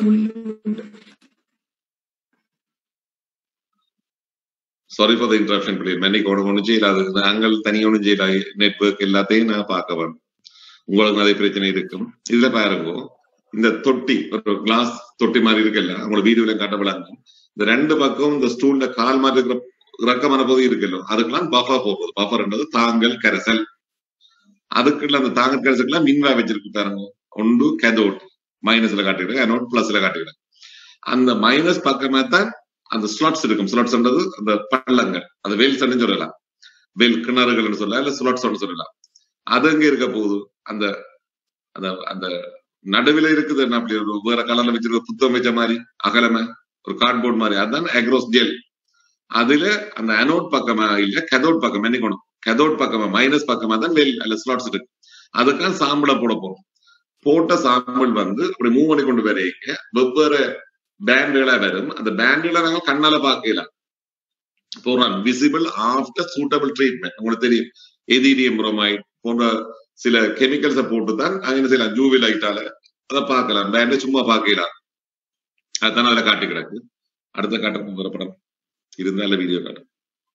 sorry for the interruption please. மென்னிக்கு ஒன்று ஒன்றும் செய்யலாது. நாங்கள் தனியாக ஒன்றும் செய்யலாம். நெட்வொர்க் எல்லாத்தையும் நான் பார்க்க வேணும். உங்களுக்கு நிறைய பிரச்சனை இருக்கும். இதுல பாருங்க, இந்த தொட்டி ஒரு கிளாஸ் தொட்டி மாதிரி இருக்குல்ல, உங்களோட வீடியோல காட்டப்படாங்க. இந்த ரெண்டு பக்கம் இந்த ஸ்டூல்ல கால் மாதிரி இருக்கிற இறக்கமான பகுதி இருக்குல்ல, அதுக்கெல்லாம் பஃபர் போகுது. பஃபர்ன்றது தாங்கல் கரைசல். அதுக்குள்ள அந்த தாங்கல் கரைசலுக்குலாம் மின்வா வச்சிருக்கு பாருங்க. ஒன்று கேதோட் மைனஸ்ல காட்டிக்கிட்டு, அனோட் பிளஸ்ல காட்டிக்கிட்டு. அந்த மைனஸ் பக்கமே தான் அந்த ஸ்லாட்ஸ் இருக்கும். ஸ்லாட்ஸ்ன்றது அந்த பள்ளங்கள், அந்த வேல் சன்னு சொல்லலாம், வேல் கிணறுகள்னு சொல்லலாம், இல்ல ஸ்லாட்ஸ் சொல்லலாம். அது எங்க இருக்க போகுது? அந்த அந்த அந்த நடுவில் இருக்குது. என்ன அப்படி ஒரு வேற கலர்ல வச்சிருக்க புத்தம் வச்ச மாதிரி அகலமே ஒரு கார்ட்போர்ட் மாதிரி, அதுதான் அக்ரோஸ் ஜெல். அதுல அந்த அனோட் பக்கமா இல்ல கெதோட் பக்கம் என்ன கெதோட் பக்கமா மைனஸ் பக்கமா தான் வேல் அல்ல ஸ்லாட்ஸ் இருக்கு. அதுக்காக சாம்பிள போட போறோம். போட்ட சாம்பிள் வந்து அப்படி மூவ் பண்ணி கொண்டு வரைக்க வெவ்வேறு பேண்டுகளா வரும். அந்த பேண்டுகளை நாங்க கண்ணால பார்க்கலாம். போறான் விசிபிள் ஆஃப்டர் சூட்டபிள் ட்ரீட்மெண்ட். உங்களுக்கு தெரியும், எதிடியம் புரோமைட் போன்ற சில கெமிக்கல்ஸை போட்டு தான் அங்கே சில ஜூவி லைட்டால அதை பார்க்கலாம். பேண்டை சும்மா பார்க்கலாம். அதுதான் அதுல காட்டி கிடக்கு. அடுத்த காட்ட போகிற படம் இருந்தால வீடியோ காட்டும்.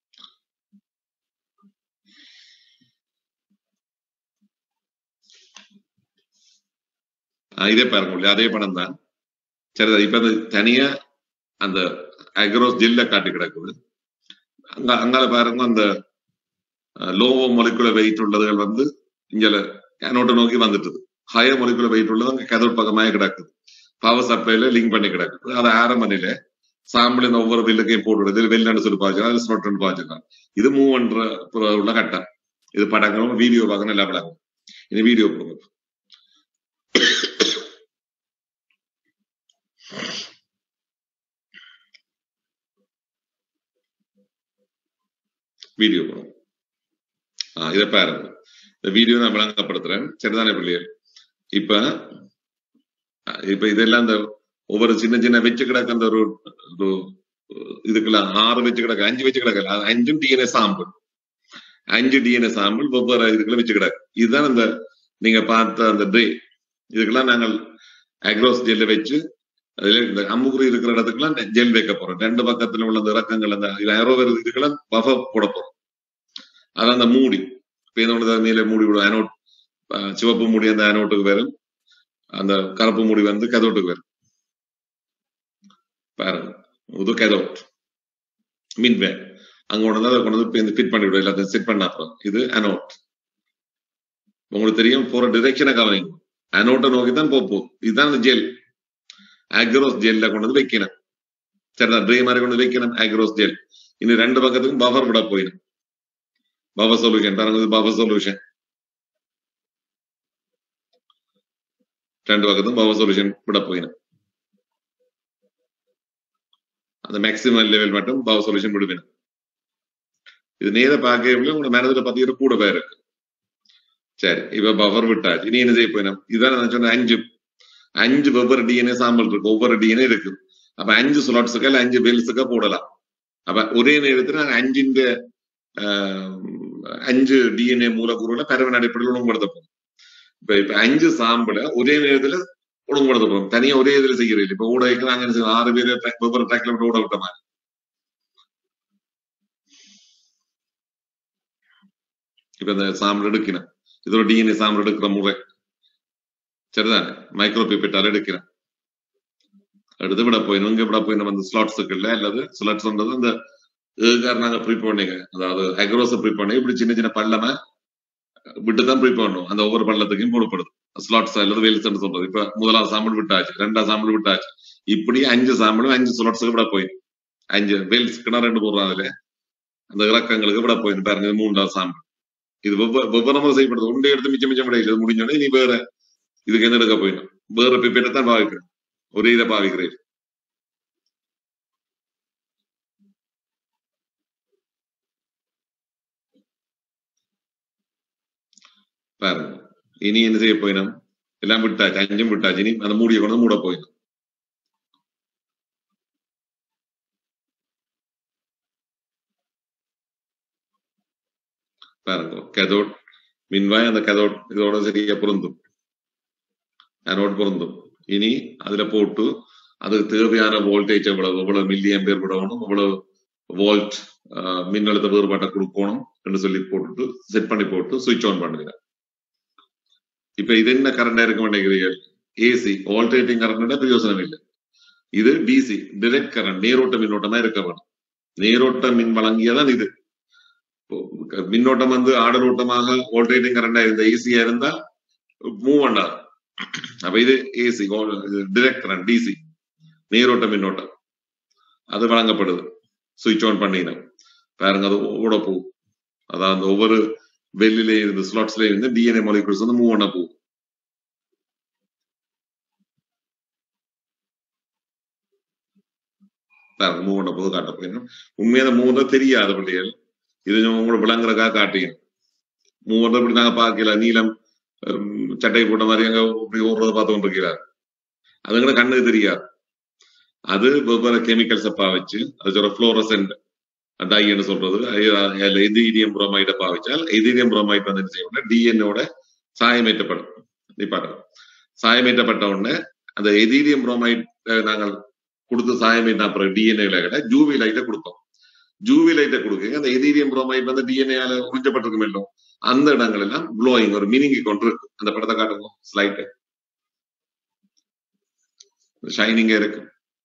இதே பாருங்க, அதே படம் தான். சரி, இப்ப அந்த தனியா அந்த அக்ரோஸ் ஜெல்ல காட்டி கிடக்குது. அங்க அங்கால பாருங்க, அந்த லோவோ மொலிகுலர் வெயிட் உள்ளதுகள் வந்து இங்க கேனோட்டை நோக்கி வந்துட்டுது. ஹையர் மொலிகுலர் வெயிட் உள்ளது அங்க கதோட் பக்கமாக கிடக்குது. பவர் சப்ளைல லிங்க் பண்ணி கிடக்குது. அதை ஆரம்பணில சாம்பிள் இந்த ஒவ்வொரு பில்லுக்கையும் போட்டு வெளிநாடு சொல்லி பாய்ச்சிக்கலாம், ஸ்லோட் பாய்ச்சிக்கலாம். இது மூவ் பண்ற உள்ள கட்டம். இது படங்களும் வீடியோ பார்க்கணும், எல்லா படங்களும். இனி வீடியோ போடுங்க. வீடியோ போடுங்க. ஆஹ் இதை பாருங்க. இந்த வீடியோ நான் விளங்கப்படுத்துறேன். சரிதானே பிள்ளைகள்? இப்ப இப்ப இதெல்லாம் இந்த ஒவ்வொரு சின்ன சின்ன வச்சு கிடக்கு. அந்த ஒரு இதுக்கெல்லாம் ஆறு வச்சு கிடக்கு, அஞ்சு வச்சு கிடக்கு. அஞ்சும் டிஎன்ஏ சாம்பிள். அஞ்சு டிஎன்ஏ சாம்பிள் ஒவ்வொரு இதுக்குள்ள வச்சு கிடக்கு. இதுதான் இந்த நீங்க பார்த்த அந்த ட்ரே. இதுக்கெல்லாம் நாங்கள் அக்ரோஸ் ஜெல்ல வச்சு அதுல இந்த அம்புக்குறி இருக்கிற இடத்துக்குலாம் ஜெல் வைக்க போறோம். ரெண்டு பக்கத்துல உள்ள அந்த இறக்கங்கள், அந்த ஏரோவர் இதுக்கெல்லாம் பஃபர் போட போறோம். அதான் அந்த மூடி. இப்ப மேல மூடி விடும். அனோட் சிவப்பு மூடி அந்த அனோட்டுக்கு வரும், அந்த கருப்பு மூடி வந்து கதோட்டுக்கு வரும். பாருங்க, இது கதோட் மின்வே. அங்க கொண்டு வந்து அதை கொண்டு வந்து ஃபிட் பண்ணி விடும். எல்லாத்தையும் செட் பண்ண அப்புறம் இது அனோட். உங்களுக்கு தெரியும், போற டிரெக்ஷனை கவனிங்க. அனோட்டை நோக்கி தான் போகும். இதுதான் அந்த ஜெல். அக்ரோஸ் ஜெல்ல கொண்டு வந்து வைக்கணும். சரிதான், ட்ரே மாதிரி கொண்டு வைக்கணும் அக்ரோஸ் ஜெல். இன்னும் ரெண்டு பக்கத்துக்கும் பஃபர் விட போயிடும். பஃபர் சொல்யூஷன் பாருங்க, பஃபர் சொல்யூஷன். ரெண்டு பக்கத்தும் பஃபர் சொல்யூஷன் விட போயிடும். அந்த மேக்சிமம் லெவல் மட்டும் பஃபர் சொல்யூஷன் விடுவேன். இது நேர பார்க்கவே உங்க மனதில் பார்த்தீங்கன்னா கூட பேர் இருக்கு. சரி, இப்ப பஃபர் விட்டாச்சு. இனி என்ன செய்ய போயிடும்? இதுதான் நான் சொன்ன அஞ்சு அஞ்சு ஒவ்வொரு டிஎன்ஏ சாம்பிள் இருக்கு. ஒவ்வொரு டிஎன்ஏ இருக்கு. அப்ப அஞ்சு ஸ்லாட்ஸுக்கு இல்ல அஞ்சு பெல்ஸுக்கு போடலாம். அப்ப ஒரே நேரத்தில் நாங்க அஞ்சின் அஞ்சு டிஎன்ஏ மூலக்கூறுகளை பரவன் அடிப்படையில் ஒழுங்குபடுத்த போறோம். இப்ப இப்ப அஞ்சு சாம்பிளை ஒரே நேரத்துல ஒழுங்குபடுத்த போறோம். தனியா ஒரே இதுல செய்யறது. இப்ப ஊட வைக்க நாங்க ஆறு பேர் ஒவ்வொரு ட்ராக்ல விட்டு ஊட விட்ட மாதிரி. இப்ப இந்த சாம்பிள் எடுக்கணும். இது ஒரு டிஎன்ஏ சாம்பிள் எடுக்கிற முறை. சரிதானே? மைக்ரோ பிப்பெட்டால எடுக்கிறேன். எடுத்து விட போயிடும். இங்க விட போயிடும் அந்த ஸ்லாட்ஸுக்கு இல்ல. அல்லது ஸ்லாட்ஸ்ன்றது அந்த ஏகார் நாங்க ப்ரீ பண்ணிங்க. அதாவது அக்ரோஸை ப்ரீ பண்ணி இப்படி சின்ன சின்ன பள்ளமை விட்டுதான் ப்ரீ பண்ணணும். அந்த ஒவ்வொரு பள்ளத்துக்கும் போடப்படுது ஸ்லாட்ஸ் அல்லது வேல்ஸ் சொல்றது. இப்ப முதலாவது சாம்பிள் விட்டாச்சு, ரெண்டாவது சாம்பிள் விட்டாச்சு. இப்படி அஞ்சு சாம்பிளும் அஞ்சு ஸ்லாட்ஸுக்கு விட போயிடும். அஞ்சு வேல்ஸ்க்குன்னா ரெண்டு போடுறோம். அதுல அந்த இலக்கங்களுக்கு விட போயிடும். பாருங்க, மூன்றாவது சாம்பிள். இது வெவ்வேறு முறை செய்யப்படுது. ஒன்றே எடுத்து மிச்சம் மிச்சம் விட இது முடிஞ்சோடனே நீ வேற இதுக்கு என்ன எடுக்க போயிடும். வேற பிப்பேட்டை தான் பாவிக்கிறேன். ஒரே இதை பாவிக்கிறேன். பாருங்க, இனி என்ன செய்ய போயிடும்? எல்லாம் விட்டாச்சு, அஞ்சும் விட்டாச்சு. இனி அந்த மூடியை கொண்டு மூட போயிடும். பாருங்க, கேதோட் மின்வாய் அந்த கதோட் இதோட சரியா பொருந்தும், அனோட் பொருந்தும். இனி அதுல போட்டு அதுக்கு தேவையான வோல்டேஜ் எவ்வளவு, எவ்வளவு மில்லி ஆம்பியர் விடணும், எவ்வளவு வோல்ட் மின்னழுத்த வேறுபாட்டை கொடுக்கணும் என்று சொல்லி போட்டுட்டு செட் பண்ணி போட்டு சுவிட்ச் ஆன் பண்ணுங்க. இப்ப இது என்ன கரண்டா இருக்க மாட்டேங்கிறீர்கள்? ஏசி ஆல்டர்னேட்டிங் கரண்ட் பிரயோசனம் இல்லை. இது டிசி டிரெக்ட் கரண்ட், நேரோட்ட மின்னோட்டமா இருக்க வேணும். நேரோட்ட மின் வழங்கியதான் இது. மின்னோட்டம் வந்து ஆடலோட்டமாக ஆல்டர்னேட்டிங் கரண்டா இருந்த ஏசியா இருந்தா மூவ் பண்ணாது. அப்ப இது ஏசி டிரெக்ட் கரண்ட், டிசி நேரோட்ட மின்னோட்டம் அது வழங்கப்படுது. சுவிட்ச் ஆன் பண்ணின பாருங்க, அது ஓட போகும். அதாவது ஒவ்வொரு வெள்ளிலே இருந்து ஸ்லாட்ஸ்ல இருந்து டிஎன்ஏ மாலிகுல்ஸ் வந்து மூவ் பண்ண போகும். பாருங்க மூவ் பண்ண போது காட்ட போயிடும். உண்மையான மூவ் தான் தெரியாது பிள்ளைகள், இது உங்களோட விளங்குறதுக்காக காட்டுங்க. மூவ் வந்து இப்படி நாங்க பார்க்கல, நீளம் சட்டை போட்ட மாதிரி அங்க இப்படி ஓடுறத பார்த்து கொண்டிருக்கிறார், அதுங்களை கண்ணுக்கு தெரியாது. அது வெவ்வேறு கெமிக்கல்ஸை பாவிச்சு, அது சொல்ற புளோரசன்ட் டைன்னு சொல்றது, எதீரியம் புரோமைடை பாவிச்சால் எதீரியம் புரோமைட் வந்து என்ன செய்யணும், டிஎன்ஏட சாயமேற்றப்படும். நிப்பாட்டம் சாயமேற்றப்பட்ட உடனே அந்த எதீரியம் புரோமைட் நாங்கள் கொடுத்து சாயமேற்ற அப்புறம் டிஎன்ஏல கிட்ட ஜூவி லைட்டை கொடுப்போம். ஜூவி லைட்டை கொடுக்க அந்த எதீரியம் புரோமைட் வந்து டிஎன்ஏல உறிஞ்சப்பட்டிருக்கும் இல்லை, அந்த இடங்கள் எல்லாம் க்ளோயிங் ஒரு மீனிங்கி கொண்டு இருக்கு. அந்த படத்தை காட்டுங்க, ஸ்லைட் ஷைனிங்கா இருக்கு.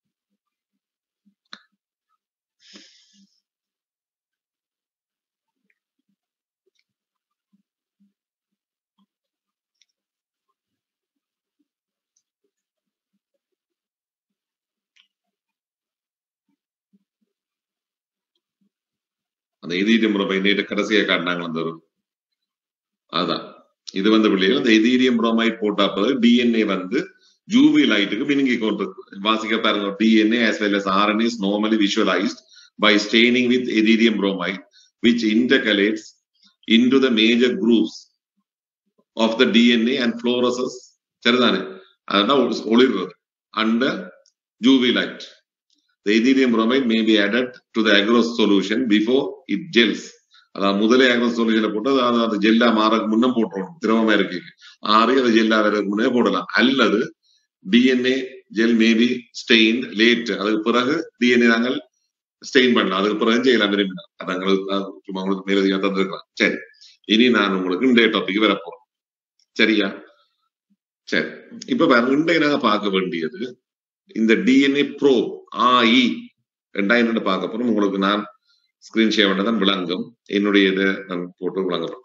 அந்த எதீரியம் புரோமைட் நேற்று கடைசியா காட்டினாங்க அந்த ஒரு அதான் இது வந்து பிள்ளைகள். அந்த எதீரியம் புரோமைட் போட்டா பிறகு டிஎன்ஏ வந்து யூவி லைட்டுக்கு மினுங்கி கொண்டு வாசிக்க பாருங்க. DNA as well as R N A is normally visualized by staining with etherium bromide which intercalates into the major grooves of the D N A and fluoresces. சரிதானே, அதான் ஒளிர்றது under U V light. The etherium bromide may be added to the agarose solution before it gels. அதாவது முதலே across சொல்யூஷனை போட்டு அது ஜெல்லா மாறக்கு முன்னும் போட்டுரும். திரவமா இருக்கு ஆறி அது ஜெல்லா வரக்கு முன்னே போடலாம். அல்லது DNA gel maybe stained, அதுக்கு பிறகு டிஎன்ஏ நாங்கள் ஸ்டெயின் பண்ணலாம், அதுக்கு பிறகு செய்யலாம் விரும்பினா. அது சும்மா உங்களுக்கு மேலதிகா தந்துருக்கலாம். சரி, இனி நான் உங்களுக்கு இன்றைய டாபிக் வரப்போறோம். சரியா? சரி, இப்ப பாருங்க, இன்றைய நாங்க பார்க்க வேண்டியது இந்த டிஎன்ஏ ப்ரோ ஆஇ ரெண்டாயிரம் பார்க்க போறோம். உங்களுக்கு நான் ஸ்கிரீன் ஷேர் பண்ணதான் விளங்கும். என்னுடைய இதை நான் போட்டு விளங்கப்படும்.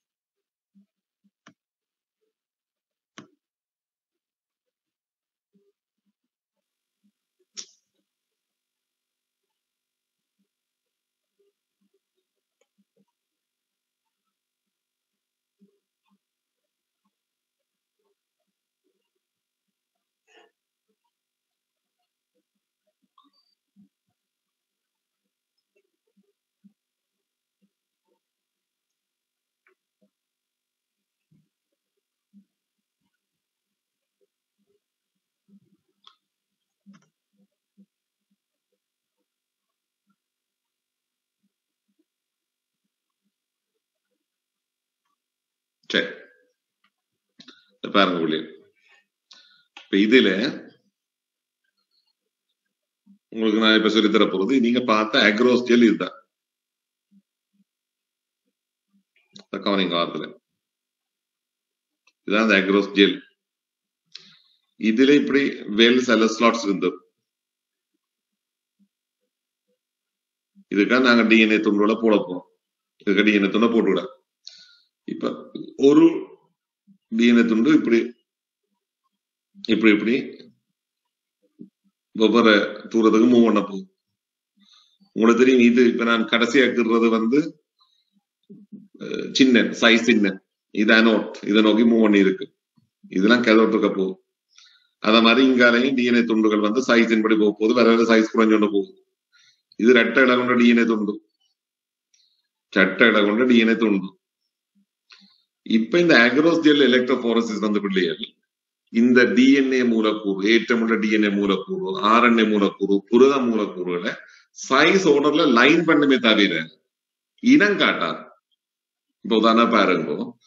சரி, பாருங்க உள்ளே. இப்ப இதுல உங்களுக்கு நான் இப்ப சொல்லித்தர போறது, நீங்க பார்த்த அக்ரோஸ் ஜெல் இதுதான். கவனிங்க, ஆத்துல இதுதான் அந்த அக்ரோஸ் ஜெல். இதுல இப்படி வெல் செல ஸ்லாட்ஸ் இருந்தது. இதுக்காக நாங்க டிஎன்ஏ துண்டுகளை போட போறோம். இதுக்கு டிஎன்ஏ துண்டை போட்டுவிட. இப்ப ஒரு டிஎன்ஏ துண்டு இப்படி இப்படி இப்படி ஒவ்வொரு தூரத்துக்கு மூவ் பண்ண போகுது. உங்களுக்கு தெரியும், இது இப்ப நான் கடைசியாக்குறது வந்து சின்ன சைஸ் சின்ன, இது அனோட், இதை நோக்கி மூவ் பண்ணி இருக்கு. இதெல்லாம் கேதோட் இருக்க போகுது. அத மாதிரி இங்காலையும் டிஎன்ஏ துண்டுகள் வந்து சைஸின் படி போக போகுது. வேற வேற சைஸ் குறைஞ்சொண்டு போகுது. இது ரெட்டை இட கொண்ட டிஎன்ஏ துண்டு, ரெட்டை இட கொண்ட டிஎன்ஏ துண்டு. இப்ப இந்த அக்ரோஸ் ஜெல் எலக்ட்ரோபோரசிஸ் வந்து பிள்ளைகள் இந்த டிஎன்ஏ மூலக்கூறு, ஏற்றமுள்ள டிஎன்ஏ மூலக்கூறு, ஆர்என்ஏ மூலக்கூறு, புரத மூலக்கூறுகளை சைஸ் ஆர்டர்ல லைன் பண்ணுமே தவிர இனம் காட்டாது. இப்ப உதாரணம் பாருங்க,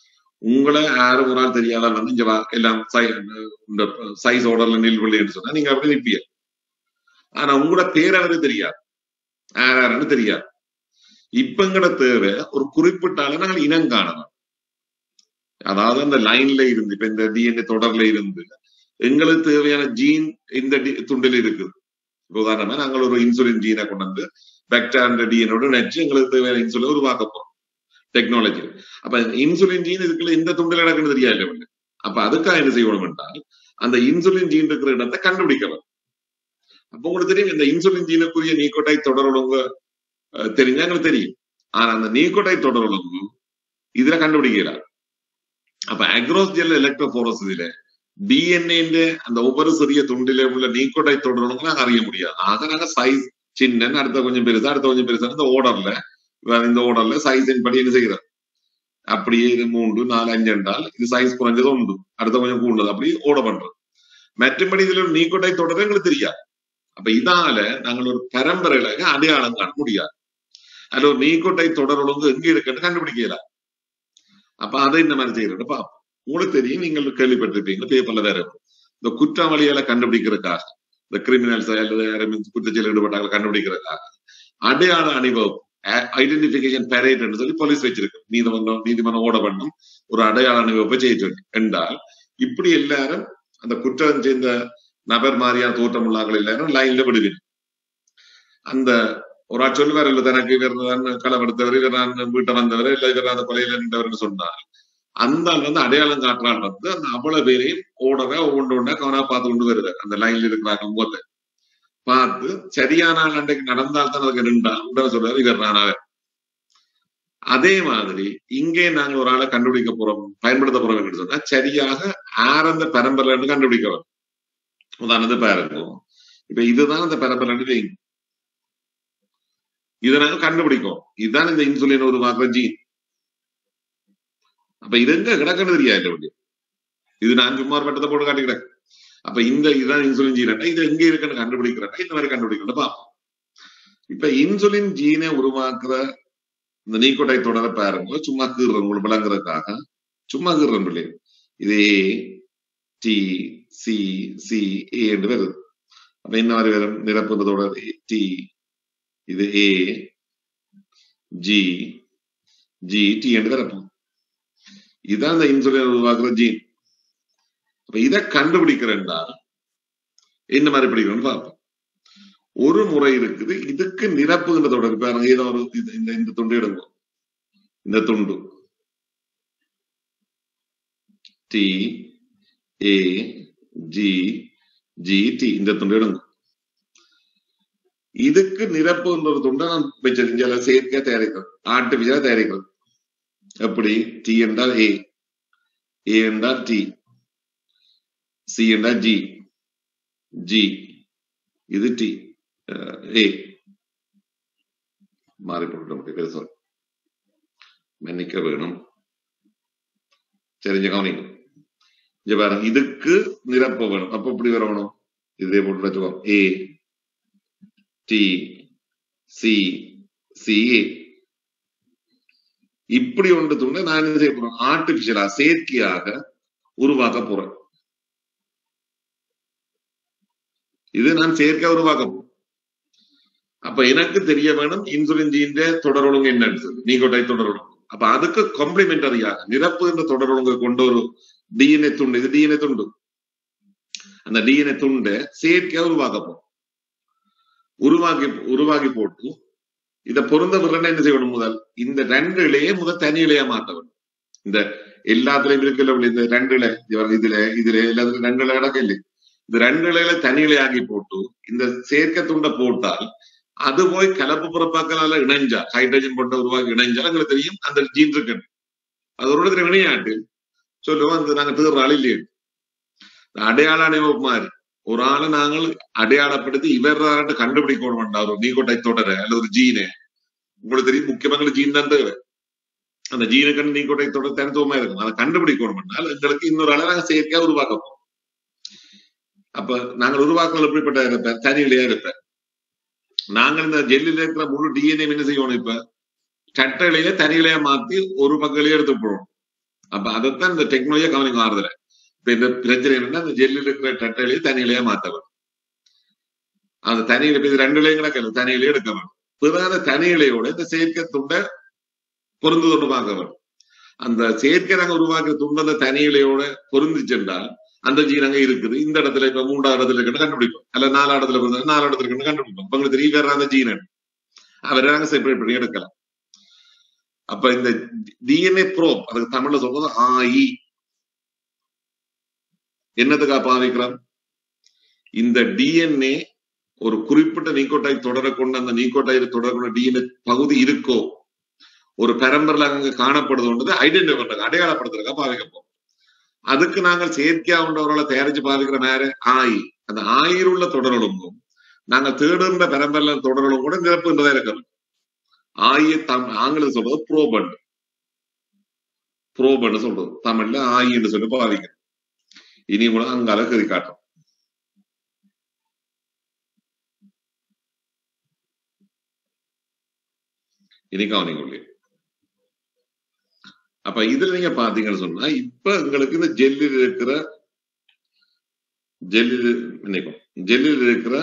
உங்களை யாரும் ஒரு ஆள் தெரியாத வந்து இங்க எல்லாம் இந்த சைஸ் ஆர்டர்ல நெல் விளையாட்டு சொன்னா நீங்க அப்படி நிற்பீங்க. ஆனா உங்களோட பேராவது தெரியாது, யாருன்னு தெரியாது. இப்ப எங்கட தேவை ஒரு குறிப்பிட்ட ஆளை நாங்கள் இனம் காணலாம். அதாவது அந்த லைன்ல இருந்து இப்ப இந்த டிஎன்ஏ தொடர்ல இருந்து எங்களுக்கு தேவையான ஜீன் இந்த துண்டில் இருக்குது. உதாரணமா நாங்கள் ஒரு இன்சுலின் ஜீனை கொண்டு வந்து பெக்டார் டிஎனோட நினைச்சு எங்களுக்கு தேவையான இன்சுலின் உருவாக்க போறோம் டெக்னாலஜி. அப்ப இன்சுலின் ஜீன் இதுக்குள்ள இந்த துண்டில் நடக்குன்னு தெரியாது. அப்ப அதுக்காக என்ன செய்யணும் என்றால் அந்த இன்சுலின் ஜீன் இருக்கிற இடத்தை கண்டுபிடிக்கலாம். அப்ப உங்களுக்கு தெரியும் இந்த இன்சுலின் ஜீனுக்குரிய நீக்கோட்டாய் தொடரொழுங்கு தெரிஞ்சா எங்களுக்கு தெரியும். ஆனா அந்த நீக்கோட்டாய் தொடரொழுங்கு இதுல கண்டுபிடிக்கிறார். அப்ப அக்ரோஸ் ஜெல் எலக்ட்ரோபோரஸ் இதுல டிஎன்ஏ அந்த ஒவ்வொரு சிறிய துண்டில உள்ள நீக்கோட்டாய் தொடரொழுங்கு நாங்க அறிய முடியாது. ஆக நாங்க சைஸ் சின்ன அடுத்த கொஞ்சம் பெருசா அடுத்த கொஞ்சம் பெருசா இந்த ஓர்டர்ல இந்த ஓர்டர்ல சைஸின் படி என்ன செய்யறது அப்படியே இது மூன்று நாலு அஞ்சு என்றால் இது சைஸ் குறைஞ்சது உண்டு, அடுத்த கொஞ்சம் கூண்டது அப்படி ஓட பண்றது. மற்றபடி இதுல ஒரு நீக்கோட்டாய் தொடர எங்களுக்கு தெரியாது. அப்ப இதால நாங்கள் ஒரு பரம்பரையில அடையாளம் காண முடியாது. அதுல ஒரு நீக்கோட்டாய் தொடர் ஒழுங்கு எங்க இருக்குன்னு கண்டுபிடிக்கல. அப்ப அதை இந்த மாதிரி செய்யறது பாப்போம். உங்களுக்கு தெரியும், நீங்கள் கேள்விப்பட்டிருப்பீங்க பேப்பர்ல வேற இந்த குற்றவாளிகளை கண்டுபிடிக்கிறதுக்காக இந்த கிரிமினல்ஸ் குற்றச்செயல் ஈடுபட்டாங்க கண்டுபிடிக்கிறதுக்காக அடையாள அணிவகுப்பு ஐடென்டிபிகேஷன் பேரேட் என்று சொல்லி போலீஸ் வச்சிருக்கு. நீதிமன்றம் நீதிமன்றம் ஓட பண்ணும் ஒரு அடையாள அணிவகுப்பை செய்ய சொல்லி என்றால் இப்படி எல்லாரும் அந்த குற்றம் செய்த நபர் மாதிரியான தோற்றம் உள்ளார்கள் எல்லாரும் லைன்ல விடுவேன். அந்த ஒரு ஆள் சொல்லுவார் இல்ல தனக்கு இவர் தான் களப்படுத்தவர், இவர் நான் வீட்டை வந்தவர், இல்ல இவர் அந்த கொலையில நின்றவர்னு சொன்னார். அந்த ஆள் வந்து அடையாளம் காட்டுறாள் வந்து அந்த அவ்வளவு பேரையும் ஓடற ஒவ்வொன்று ஒன்றா கவனா பார்த்து கொண்டு வருவார். அந்த லைன்ல இருக்கிறாங்க போது பார்த்து சரியான ஆள் அன்றைக்கு நடந்தால்தான் அதுக்கு நின்றால் உடனே சொல்றாரு இவர் நானாவே. அதே மாதிரி இங்கே நாங்கள் ஒரு ஆளை கண்டுபிடிக்க போறோம் பயன்படுத்த போறோம் என்று சொன்னா சரியாக ஆரம்ப பரம்பரை கண்டுபிடிக்க வரும். உதாரணத்து பாருங்க, இப்ப இதுதான் அந்த பரம்பரை இதை நாங்க கண்டுபிடிக்கும். இதுதான் இந்த இன்சுலின் உருவாக்குற ஜீன். அப்ப இது எங்க கிடக்குன்னு தெரியாது. இது நான் சும்மா ஒரு பட்டத்தை போட்டு காட்டிக்கிறேன். அப்ப இந்த இதுதான் இன்சுலின் ஜீன், இது எங்க இருக்குன்னு கண்டுபிடிக்கிறேன். இந்த மாதிரி கண்டுபிடிக்கிறேன் பார்ப்போம். இப்ப இன்சுலின் ஜீனை உருவாக்குற இந்த நீக்கோட்டாய் தொடர பாருங்க, சும்மா கீறுறோம் உங்களுக்கு விளங்குறதுக்காக சும்மா கீறுறோம் பிள்ளை. இது A T C C A என்று வருது. அப்ப என்ன மாதிரி வரும் நிரப்புறதோட டி, இது ஏ ஜி ஜி டி என்று வரப்போம். இதுதான் இந்த இன்சுலின் உருவாக்குற ஜீன். அப்ப இதை கண்டுபிடிக்கிறேன்னா என்ன மாதிரி படிக்கணும்னு பார்ப்போம். ஒரு முறை இருக்குது இதுக்கு நிரப்புகின்றதோட பாருங்க, ஏதோ ஒரு இந்த இந்த துண்டு எடுங்க, இந்த துண்டு T A G G T இந்த துண்டு எடுங்க. இதுக்கு நிரப்புன்ற ஒரு துண்டை நான் வச்சிருக்கேன் செயற்கையா தயாரிக்கிறோம், ஆர்டிபிஷியலா தயாரிக்கிறோம். எப்படி டி என்றால் ஏ, ஏ என்றால் டி, சி என்றால் ஜி, ஜி இது டி ஏ மாறி போட்டு பெருசா மன்னிக்க வேணும். தெரிஞ்ச கவனிங்க இங்க பாருங்க, இதுக்கு நிரப்ப வேணும். அப்ப இப்படி வரணும், இதே போட்டு வச்சுக்கோம் A T C C A. இப்படி ஒன்று துண்டு நான் என்ன செய்ய போறேன், ஆர்டிபிஷியலா செயற்கையாக உருவாக்க போறேன். இது நான் செயற்கையா உருவாக்க போறேன். அப்ப எனக்கு தெரிய வேணும் இன்சுலின் ஜீன் தொடர் ஒழுங்கு என்னன்னு சொல்லி, நீக்கோட்டாய் தொடர் ஒழுங்கு. அப்ப அதுக்கு காம்ப்ளிமெண்டரியாக நிரப்பு என்ற தொடர் ஒழுங்கு கொண்ட ஒரு டிஎன்ஏ துண்டு, இது டிஎன்ஏ துண்டு. அந்த டிஎன்ஏ துண்டை செயற்கையா உருவாக்க போறோம். உருவாக்கி உருவாக்கி போட்டு இதை பொருந்த விடுறேன்னா என்ன செய்யணும், முதல் இந்த ரெண்டு இலையே முதல் தனி இலையா மாற்ற வேண்டும். இந்த எல்லாத்துலயும் இருக்குல்ல இந்த ரெண்டு இலை, இதுல இதுல எல்லாத்துலயும் ரெண்டு இலை கிடக்க இல்லை, இந்த ரெண்டு இலையில தனி இலையாகி போட்டு இந்த செயற்கை துண்டை போட்டால் அது போய் கலப்பு புறப்பாக்களால இணைஞ்சா ஹைட்ரஜன் போட்ட உருவாக்கி இணைஞ்சால் எங்களுக்கு தெரியும் அந்த ஜீன் இருக்கு. அது ஒரு இடத்துல வினையாட்டு சொல்லுவோம் அந்த நாங்க தீர்ற ஆள் இல்லையே. அடையாள அணிவகுப்பு மாதிரி ஒரு ஆளை நாங்கள் அடையாளப்படுத்தி இவர் கண்டுபிடிக்கணும் வேண்டாம். ஒரு நீக்கோட்டாய் தொடர அல்லது ஒரு ஜீனு உங்களுக்கு தெரியும், முக்கியமான ஜீன் தான் தேவை. அந்த ஜீனுக்கு நீக்கோட்டாய் தொடர் தனித்துவமா இருக்கும். அதை கண்டுபிடிக்கணும் என்றால் எங்களுக்கு இன்னொரு ஆளை நாங்க செயற்கையா உருவாக்கப்போம். அப்ப நாங்கள் உருவாக்குறது எப்படிப்பட்ட இருப்பேன், தனி இலையா இருப்பேன். நாங்கள் இந்த ஜெல்லில இருக்கிற முழு டிஎன்ஏ என்ன செய்யணும், இப்ப சட்ட இலையில தனி இலையா மாத்தி ஒரு பக்கம் இலையா எடுத்து போடணும். அப்ப அதைத்தான் இந்த டெக்னாலஜியா கவனிக்க மாறுதல. இப்ப இந்த பிரச்சனை என்னன்னா அந்த ஜெல்லில் இருக்கிற டட்டையிலேயே தனியிலேயே மாத்த வேணும். அந்த தனியில போய் ரெண்டு இலையும் கிடக்கல, தனியிலேயே எடுக்க வேணும். பிறகு தனி இலையோட இந்த செயற்கை துண்டை பொருந்து உருவாக்க வேணும். அந்த செயற்கை நாங்க உருவாக்குற துண்டு அந்த தனி இலையோட பொருந்துச்சென்றால் அந்த ஜீன் அங்க இருக்குது. இந்த இடத்துல இப்ப மூன்றாவது இடத்துல இருக்குன்னு கண்டுபிடிப்போம், அல்ல நாலு இடத்துல இருந்தா நாலு இடத்துல இருக்குன்னு கண்டுபிடிப்போம். இப்ப உங்களுக்கு தெரிய வேற அந்த ஜீன் அவரை நாங்க செப்பரேட் பண்ணி எடுக்கலாம். அப்ப இந்த டிஎன்ஏ ப்ரோப், அதுக்கு தமிழ்ல சொல்றது ஆஇ, என்னதுக்கா பாவிக்கிறோம்? இந்த டிஎன்ஏ ஒரு குறிப்பிட்ட நியூக்ளியோடைட் தொடர கொண்ட அந்த நியூக்ளியோடைட் தொடர கொண்ட டிஎன்ஏ பகுதி இருக்கோ ஒரு பரம்பரில் அங்க காணப்படுது ஐடென்டிஃபை பண்றாங்க, அடையாளப்படுத்துறதுக்காக பாவிக்கப்போம். அதுக்கு நாங்கள் செயற்கையா உண்டவர்களை தயாரிச்சு பாவிக்கிற நேர ஆயி, அந்த ஆயில் உள்ள தொடரொழுங்கும் நாங்கள் தேடுகின்ற பரம்பரில தொடரொழுங்கும் கூட நிரப்புன்றதா இருக்கணும். ஆயை தம் ஆங்கிலம் சொல்றது புரோபன், புரோபன் சொல்றது தமிழ்ல ஆயின்னு சொல்லி பாவிக்கிறோம். இனி கூட அங்கால கறி காட்டும். இனி கவனிங்க. அப்ப இதுல நீங்க பாத்தீங்கன்னு சொன்னா இப்ப உங்களுக்கு இந்த ஜெல்லில் இருக்கிற ஜெல்லில் நினைக்கும் ஜெல்லில் இருக்கிற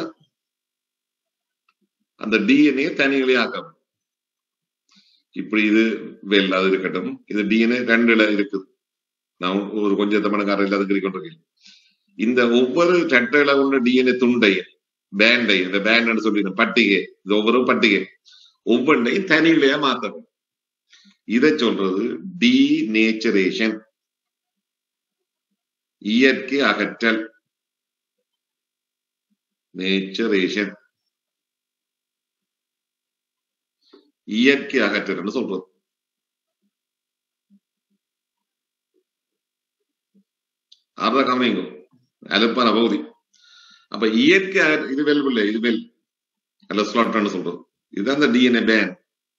அந்த டிஎன்ஏ தனிகளே ஆக்கணும். இப்படி இது வெள்ளாது இருக்கட்டும், இது டிஎன்ஏ ரெண்டுல இருக்குது. நான் ஒரு கொஞ்சம் தமிழ்கார இல்லாத கொண்டிருக்கேன். இந்த ஒவ்வொரு ரெட்டையில உள்ள டிஎன்ஏ துண்டையும் பேண்டை, இந்த பேண்ட் சொல்லி பட்டிகை, இது ஒவ்வொரு பட்டிகை ஒவ்வொன்றையும் தனிகளையா மாத்தணும். இதை சொல்றது டீநேச்சரேஷன், இயற்கை அகற்றல். நேச்சரேஷன் இயற்கை அகற்றல் சொல்றது. அதான் கவனிங்க, அலுப்பான பகுதி. அப்ப இயற்கை இது வெல் இல்லை, இது வெல் அல்ல ஸ்லாட்னு சொல்றது. இதுதான் இந்த டிஎன்ஏ பேண்ட்.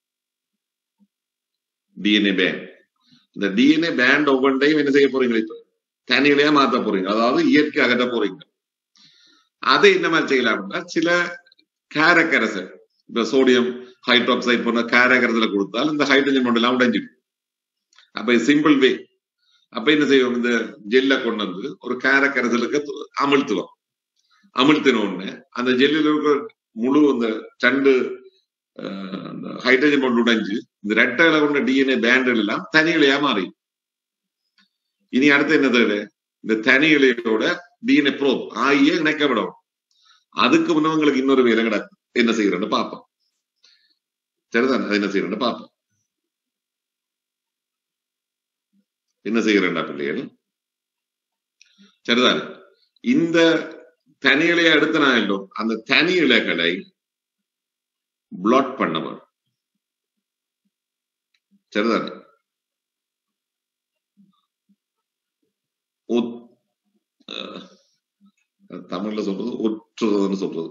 டிஎன்ஏ பேண்ட், இந்த டிஎன்ஏ பேண்ட் ஒவ்வொன்றையும் என்ன செய்ய போறீங்க? இப்ப தனிகளையா மாத்த போறீங்க, அதாவது இயற்கை அகற்ற போறீங்க. அதை என்ன மாதிரி செய்யலாம்னா சில கேரக்கரசல், இப்ப சோடியம் ஹைட்ராக்சைடு போன்ற கேரக்கரசல கொடுத்தால் இந்த ஹைட்ரஜன் மண்டலம் உடைஞ்சிடும். அப்ப சிம்பிள் வே. அப்ப என்ன செய்வோம்? இந்த ஜெல்ல கொண்டு வந்து ஒரு கேரக்கரசலுக்கு அமிழ்த்துவோம். அமிழ்த்தின உடனே அந்த ஜெல்லில் இருக்கிற முழு அந்த ரெண்டு ஹைட்ரஜன் பண்ட் உடைஞ்சு இந்த ரெட்டையில கொண்ட டிஎன்ஏ பேண்டல் எல்லாம் தனிகளையா மாறி. இனி அடுத்து என்ன தேவை? இந்த தனிகளையோட டிஎன்ஏ ப்ரோப் ஆகியே இணைக்கப்படும். அதுக்கு முன்னவங்களுக்கு இன்னொரு வேலை கிடக்கு. என்ன செய்யறேன்னு பார்ப்போம். சரிதான், அது என்ன செய்யறேன்னு பார்ப்போம். என்ன செய்யறேன்டா பிள்ளைகள்? சரிதான், இந்த தனி இலையை எடுத்து நான் இல்லை, அந்த தனி இலைகளை பிளாட் பண்ணவர். சரிதானே? தமிழ்ல சொல்றது ஒற்றுறதுன்னு சொல்றது,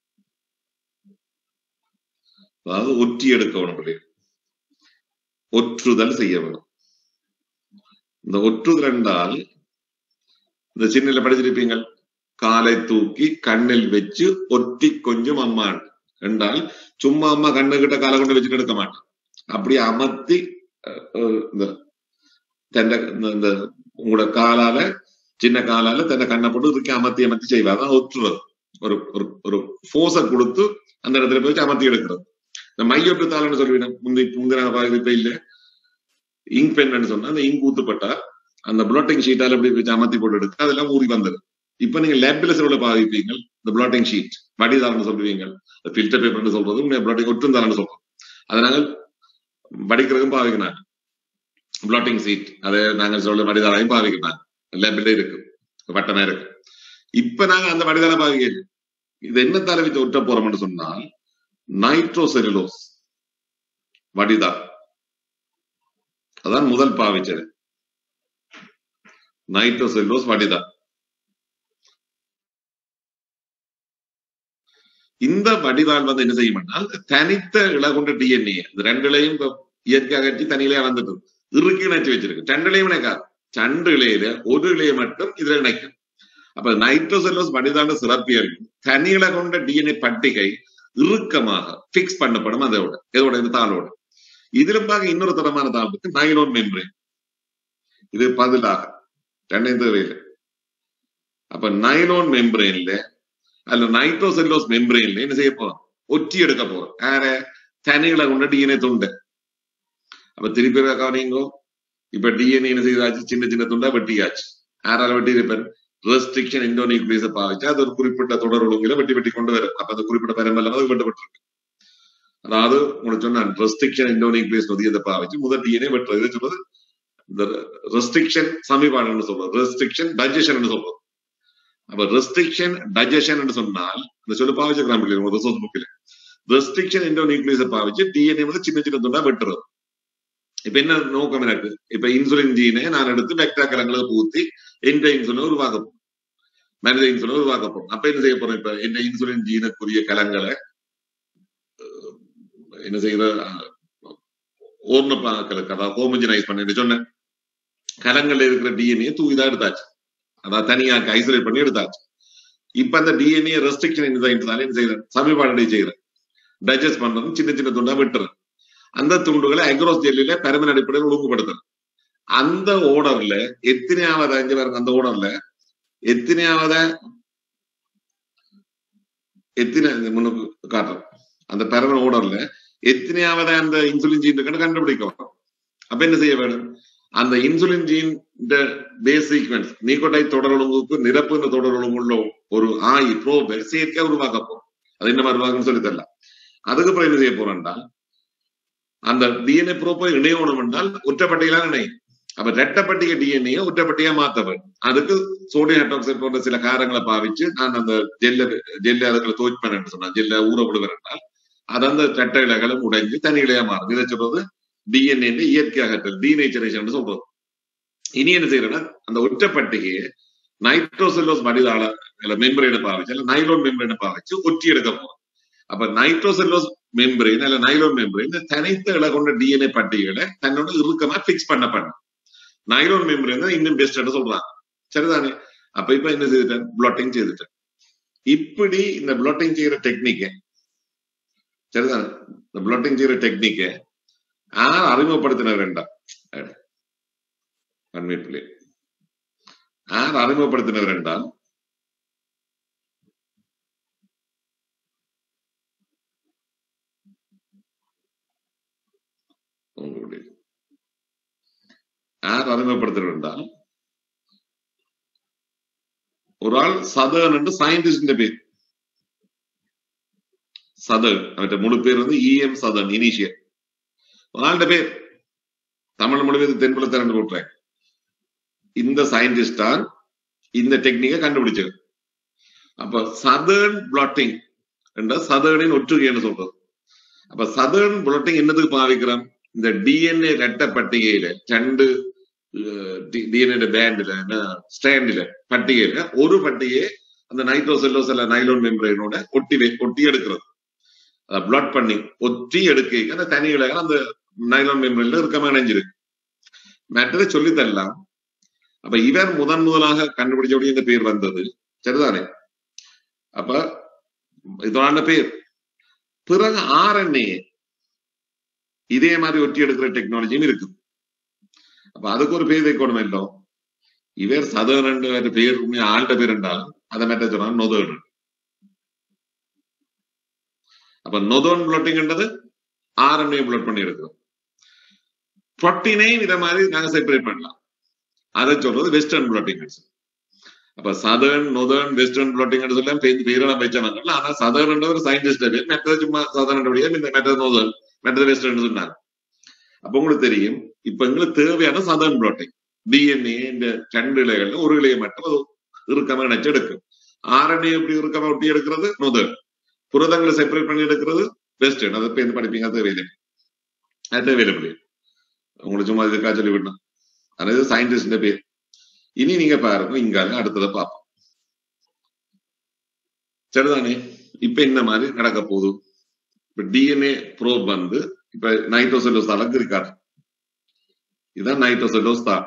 அதாவது ஒற்றி எடுக்க வேணும், ஒற்றுதல் செய்ய வேணும். இந்த ஒற்றுதல் என்றால் இந்த சின்ன படிச்சிருப்பீங்க, காலை தூக்கி கண்ணில் வச்சு ஒட்டி கொஞ்சம் அம்மா என்றால் சும்மா அம்மா கண்ணு கிட்ட காலை கொண்டு வச்சுட்டு எடுக்க மாட்டான். அப்படி அமர்த்தி இந்த இந்த உங்களோட காலால சின்ன காலால தன்னை கண்ணை போட்டு இதுக்கு அமர்த்தி அமர்த்தி செய்வாங்க. ஒற்றுறது ஒரு ஒரு போர்ஸை கொடுத்து அந்த இடத்துல போய் அமர்த்தி எடுக்கிறது. இந்த மையொட்டு தாளன்னு சொல்லுவீங்க. முந்தி முந்தின இப்ப இல்ல இங்க் பென்னு சொன்னா அந்த இங்க் ஊத்துப்பட்டா அந்த பிளாட்டிங் ஷீட்டால எப்படி வச்சு அமர்த்தி போட்டு எடுக்க அதெல்லாம் ஊறி வந்துடும். இப்ப நீங்க லேப்ல செலவுல பாதிப்பீங்க இந்த பிளாட்டிங் ஷீட், வடிதாளன்னு சொல்லுவீங்க. ஃபில்டர் பேப்பர்னு சொல்றது பிளாட்டிங் ஒட்டுந்தாளன்னு சொல்றோம். அதை நாங்கள் வடிக்கிறதுக்கும் பாவிக்கிறாங்க. பிளாட்டிங் சீட் அதை நாங்கள் சொல்ல வடிதாளையும் பாவிக்கிறாங்க. லேபிலே இருக்கு, வட்டமா இருக்கு. இப்ப நாங்க அந்த வடிதாள பாவிக்க இது என்னத்தால வச்சு ஒட்ட போறோம்னு சொன்னால் நைட்ரோசெல்லுலோஸ் வடிதாள். அதான் முதல் பாவிச்சது, நைட்ரோசெல்லுலோஸ் வடிதாள். இந்த வடிதாள் வந்து என்ன செய்யும்னா தனித்த இளகுண்ட டிஎன்ஏ இந்த ரெண்டுலையும் இயற்கையாக கட்டி தனியிலேயே வந்துட்டு இறுக்கி இணைச்சு வச்சிருக்கு. ரெண்டுலையும் இணைக்காது, ரெண்டு இலையில ஒரு இலையை மட்டும் இதுல இணைக்கும். அப்ப நைட்ரோசெல்லுலோஸ் வடிதாண்ட சிறப்பியல் தனி இளகுண்ட டிஎன்ஏ பட்டிகை இறுக்கமாக பிக்ஸ் பண்ணப்படும். அதோட இதோட இந்த தாளோட இதுல பார்க்க இன்னொரு தரமான தாள் இருக்கு, நைலோன் மெம்பரேன். இது பதிலாக ரெண்டையும் தேவையில்லை. அப்ப நைலோன் மெம்பரேன்ல அல்ல நைட்ரோசெல்லோஸ் மெம்பரேன்ல என்ன செய்ய போறோம்? ஒற்றி எடுக்க போறோம். யார தனிகளை கொண்ட டிஎன்ஏ துண்டை. அப்ப திருப்பி கவனிங்கோ. இப்ப டிஎன்ஏ என்ன செய்தாச்சு? சின்ன சின்ன துண்டா வெட்டியாச்சு. யாரால வெட்டி இருப்பார்? ரெஸ்ட்ரிக்ஷன் எண்டோநியூக்ளியஸை பாவிச்சு அது ஒரு குறிப்பிட்ட தொடர் ஒழுங்குல வெட்டி வெட்டி கொண்டு வரும். அப்ப அந்த குறிப்பிட்ட பரம்பெல்லாம் அது வெட்டப்பட்டிருக்கு. அதாவது உங்களுக்கு சொன்ன ரெஸ்ட்ரிக்ஷன் எண்டோநியூக்ளியஸ் நொதியத்தை பாவிச்சு முதல் டிஎன்ஏ வெட்டுறது சொல்றது இந்த ரெஸ்ட்ரிக்ஷன் சமீபாடுன்னு சொல்றோம். ரெஸ்ட்ரிக்ஷன் டைஜஷன் சொல்றோம். அப்ப ரெஸ்ட்ரிக்ஷன் டைஜஷன் சொன்னால் இந்த சொல்லு பாவிச்சுக்கிறான் ரிசோர்ஸ் புக்கில். ரெஸ்ட்ரிக்ஷன் எண்டோநியூக்ளியஸை பாவிச்சு டிஎன்ஏ வந்து சின்ன சின்ன துண்டா வெட்டுறது. இப்ப என்ன நோக்கம் எனக்கு? இப்ப இன்சுலின் ஜீனை நான் எடுத்து வெக்டா கலங்களை பூத்தி எந்த இன்சுலினை உருவாக்கப்படும், மனித இன்சுலினை உருவாக்கப்படும். அப்ப என்ன செய்ய போறோம்? இப்ப எந்த இன்சுலின் ஜீனுக்குரிய கலங்களை என்ன செய்யற ஓர்ணப்பாக்களுக்கு அதாவது ஹோமோஜனைஸ் பண்ணி சொன்ன கலங்கள்ல இருக்கிற டிஎன்ஏ தூவிதா எடுத்தாச்சு. அதாவது தனியாக்கு ஐசோலேட் பண்ணி எடுத்தாச்சு. இப்ப அந்த டிஎன்ஏ ரெஸ்ட்ரிக்ஷன் என்ன செய்யறேன்? சமீபாடை செய்யறேன். டைஜஸ்ட் பண்றது சின்ன சின்ன துண்டா விட்டுறேன். அந்த துண்டுகளை அக்ரோஸ் ஜெல்லில பெருமன் அடிப்படையில் ஒழுங்குபடுத்துறேன். அந்த ஓர்டர்ல எத்தனையாவது அஞ்சு பேருக்கு அந்த ஓர்டர்ல எத்தனையாவத எத்தனை முன்னுக்கு காட்டுறேன். அந்த பெருமன் ஓர்டர்ல எத்தனையாவத அந்த இன்சுலின் ஜீன் கண்டுபிடிக்க வரும். அப்ப என்ன செய்ய வேணும்? அந்த insulin gene base sequence nucleotide தொடர் ஒழுங்குக்கு நிரப்பு இந்த தொடர் ஒழுங்குள்ள ஒரு ஆய் ப்ரோபை செயற்கையா உருவாக்கப்போம். அது என்ன மாதிரி உருவாக்குன்னு சொல்லி தரல. அதுக்கப்புறம் என்ன செய்ய போறேன்டா, அந்த டிஎன்ஏ ப்ரோப்பை இணையணும் என்றால் ஒற்றப்பட்டியெல்லாம் இணையும். அப்ப ரெட்டப்பட்டிகை டிஎன்ஏ ஒற்றப்பட்டியா மாத்த வேண்டும். அதுக்கு சோடியம் ஹைட்ராக்சைடு போன்ற சில காரங்களை பாவிச்சு நான் அந்த ஜெல்ல ஜெல்ல அதுக்குள்ள துவைப்பேன் என்று சொன்னா ஜெல்ல ஊற விடுவேன் என்றால் அது அந்த ரெட்டை இலைகளும் உடைஞ்சு தனி இலையா மாறும். இதை சொல்றது டிஎன்ஏ இயற்கையாக டீநேச்சரேஷன் சொல்றது. இனி என்ன செய்யறேன்னா அந்த ஒற்றப்பட்டிகையை நைட்ரோசெல்லோஸ் வடிதாள மெம்பரேனை பாவிச்சு அல்ல நைலோன் மெம்பரேனை பாவிச்சு ஒற்றி எடுக்க போறோம். அப்ப நைட்ரோசெல்லோஸ் மெம்பரேன் அல்ல நைலோன் மெம்பரேன் தனித்த இலை கொண்ட டிஎன்ஏ பட்டிகளை தன்னோட இறுக்கமா பிக்ஸ் பண்ண பண்ண நைலோன் மெம்பரேன் தான் இன்னும் பெஸ்ட் சொல்றாங்க. சரிதானே? அப்ப இப்ப என்ன செய்துட்டேன்? பிளாட்டிங் செய்துட்டேன். இப்படி இந்த பிளாட்டிங் செய்யற டெக்னிக்கை சரிதானே இந்த பிளாட்டிங் செய்யற டெக்னிக்கை யார் அறிமுகப்படுத்தினவர் என்றால் அண்மைப்பிள்ளை யார் அறிமுகப்படுத்தினவர் என்றால் உங்களுடைய யார் அறிமுகப்படுத்தினவர் என்றால் ஒரு ஆள் சதர்ன் என்று சயின்டிஸ்ட் பேர். சதர்ன் அவற்ற முழு பேர் வந்து இஎம் சதர்ன் இனிஷியல். ஒரு ஆளுடைய பேர் தமிழ் மொழிபெயர்த்து தென்புலத்திறன் போட்டுறேன். இந்த சயின்டிஸ்ட் தான் இந்த டெக்னிக்கை கண்டுபிடிச்சது. அப்ப சதர்ன் பிளாட்டிங் என்ற சதர்னின் ஒற்றுகைன்னு சொல்றது. அப்ப சதர்ன் பிளாட்டிங் என்னதுக்கு பாவிக்கிறோம்? இந்த டிஎன்ஏ ரெட்ட பட்டிகையில ரெண்டு டிஎன்ஏ பேண்ட்ல ஸ்டாண்ட்ல பட்டிகையில ஒரு பட்டிகையை அந்த நைட்ரோசெல்லோஸ் அல்ல நைலோன் மெம்பரேனோட ஒட்டி ஒட்டி எடுக்கிறது. அதை பிளாட் பண்ணி ஒட்டி எடுக்க அந்த தனிகளை அந்த நைலோன் மெம்பரேன்ல இருக்காம இணைஞ்சிருக்கு. மற்றதை சொல்லி தரலாம். அப்ப இவர் முதன் முதலாக கண்டுபிடிச்சபடி இந்த பேர் வந்தது. சரிதானே? அப்ப இதோட பேர். பிறகு ஆர்என்ஏ இதே மாதிரி ஒட்டி எடுக்கிற டெக்னாலஜியும் இருக்கு. அப்ப அதுக்கு ஒரு பேர் வைக்கணும் இல்லை. இவர் சதர்ன் பேர் ஆள்ட பேர் என்றாலும் அதை மற்ற சொன்னா நொதர்ன். அப்ப நொதர்ன் பிளாட்டிங்ன்றது ஆர்என்ஏ பிளாட் பண்ணி எடுக்கிறோம். புரோட்டீனையும் இதை மாதிரி நாங்க செப்பரேட் பண்ணலாம். அதை சொல்றது வெஸ்டர்ன் பிளாட்டிங். அப்ப சதர்ன் நொதர்ன் வெஸ்டர்ன் பிளாட்டிங் சொல்ல பேரெல்லாம் வச்சாங்க. ஆனா சதர்ன் ஒரு சயின்டிஸ்ட் பேர், மெத்தது சும்மா southern method northern method western சொன்னாங்க. அப்ப உங்களுக்கு தெரியும் இப்ப எங்களுக்கு தேவையான சதர்ன் பிளாட்டிங் டிஎன்ஏ இந்த ரெண்டு இலைகள்ல ஒரு இலையை மட்டும் இறுக்கமா நினைச்சு எடுக்கும். ஆர்என்ஏ எப்படி இறுக்கமா ஒட்டி எடுக்கிறது நொதர்ன். புரதங்களை செப்பரேட் பண்ணி எடுக்கிறது வெஸ்டர்ன். அதை பேருந்து படிப்பீங்க. அது தேவையில்லை, அது தேவையில்லை. உங்களுக்கு சும்மா இதுக்காக சொல்லி விடணும். அதாவது சயின்டிஸ்ட் பேர். இனி நீங்க பாருங்க இங்கால அடுத்ததை பார்ப்போம். சரிதானே? இப்ப என்ன மாதிரி நடக்க போகுது? இப்ப டிஎன்ஏ ப்ரோப் வந்து இப்ப நைட்ரோசெல்லோஸ் தாள இருக்காரு. இதுதான் நைட்ரோசெல்லோஸ் தாள்.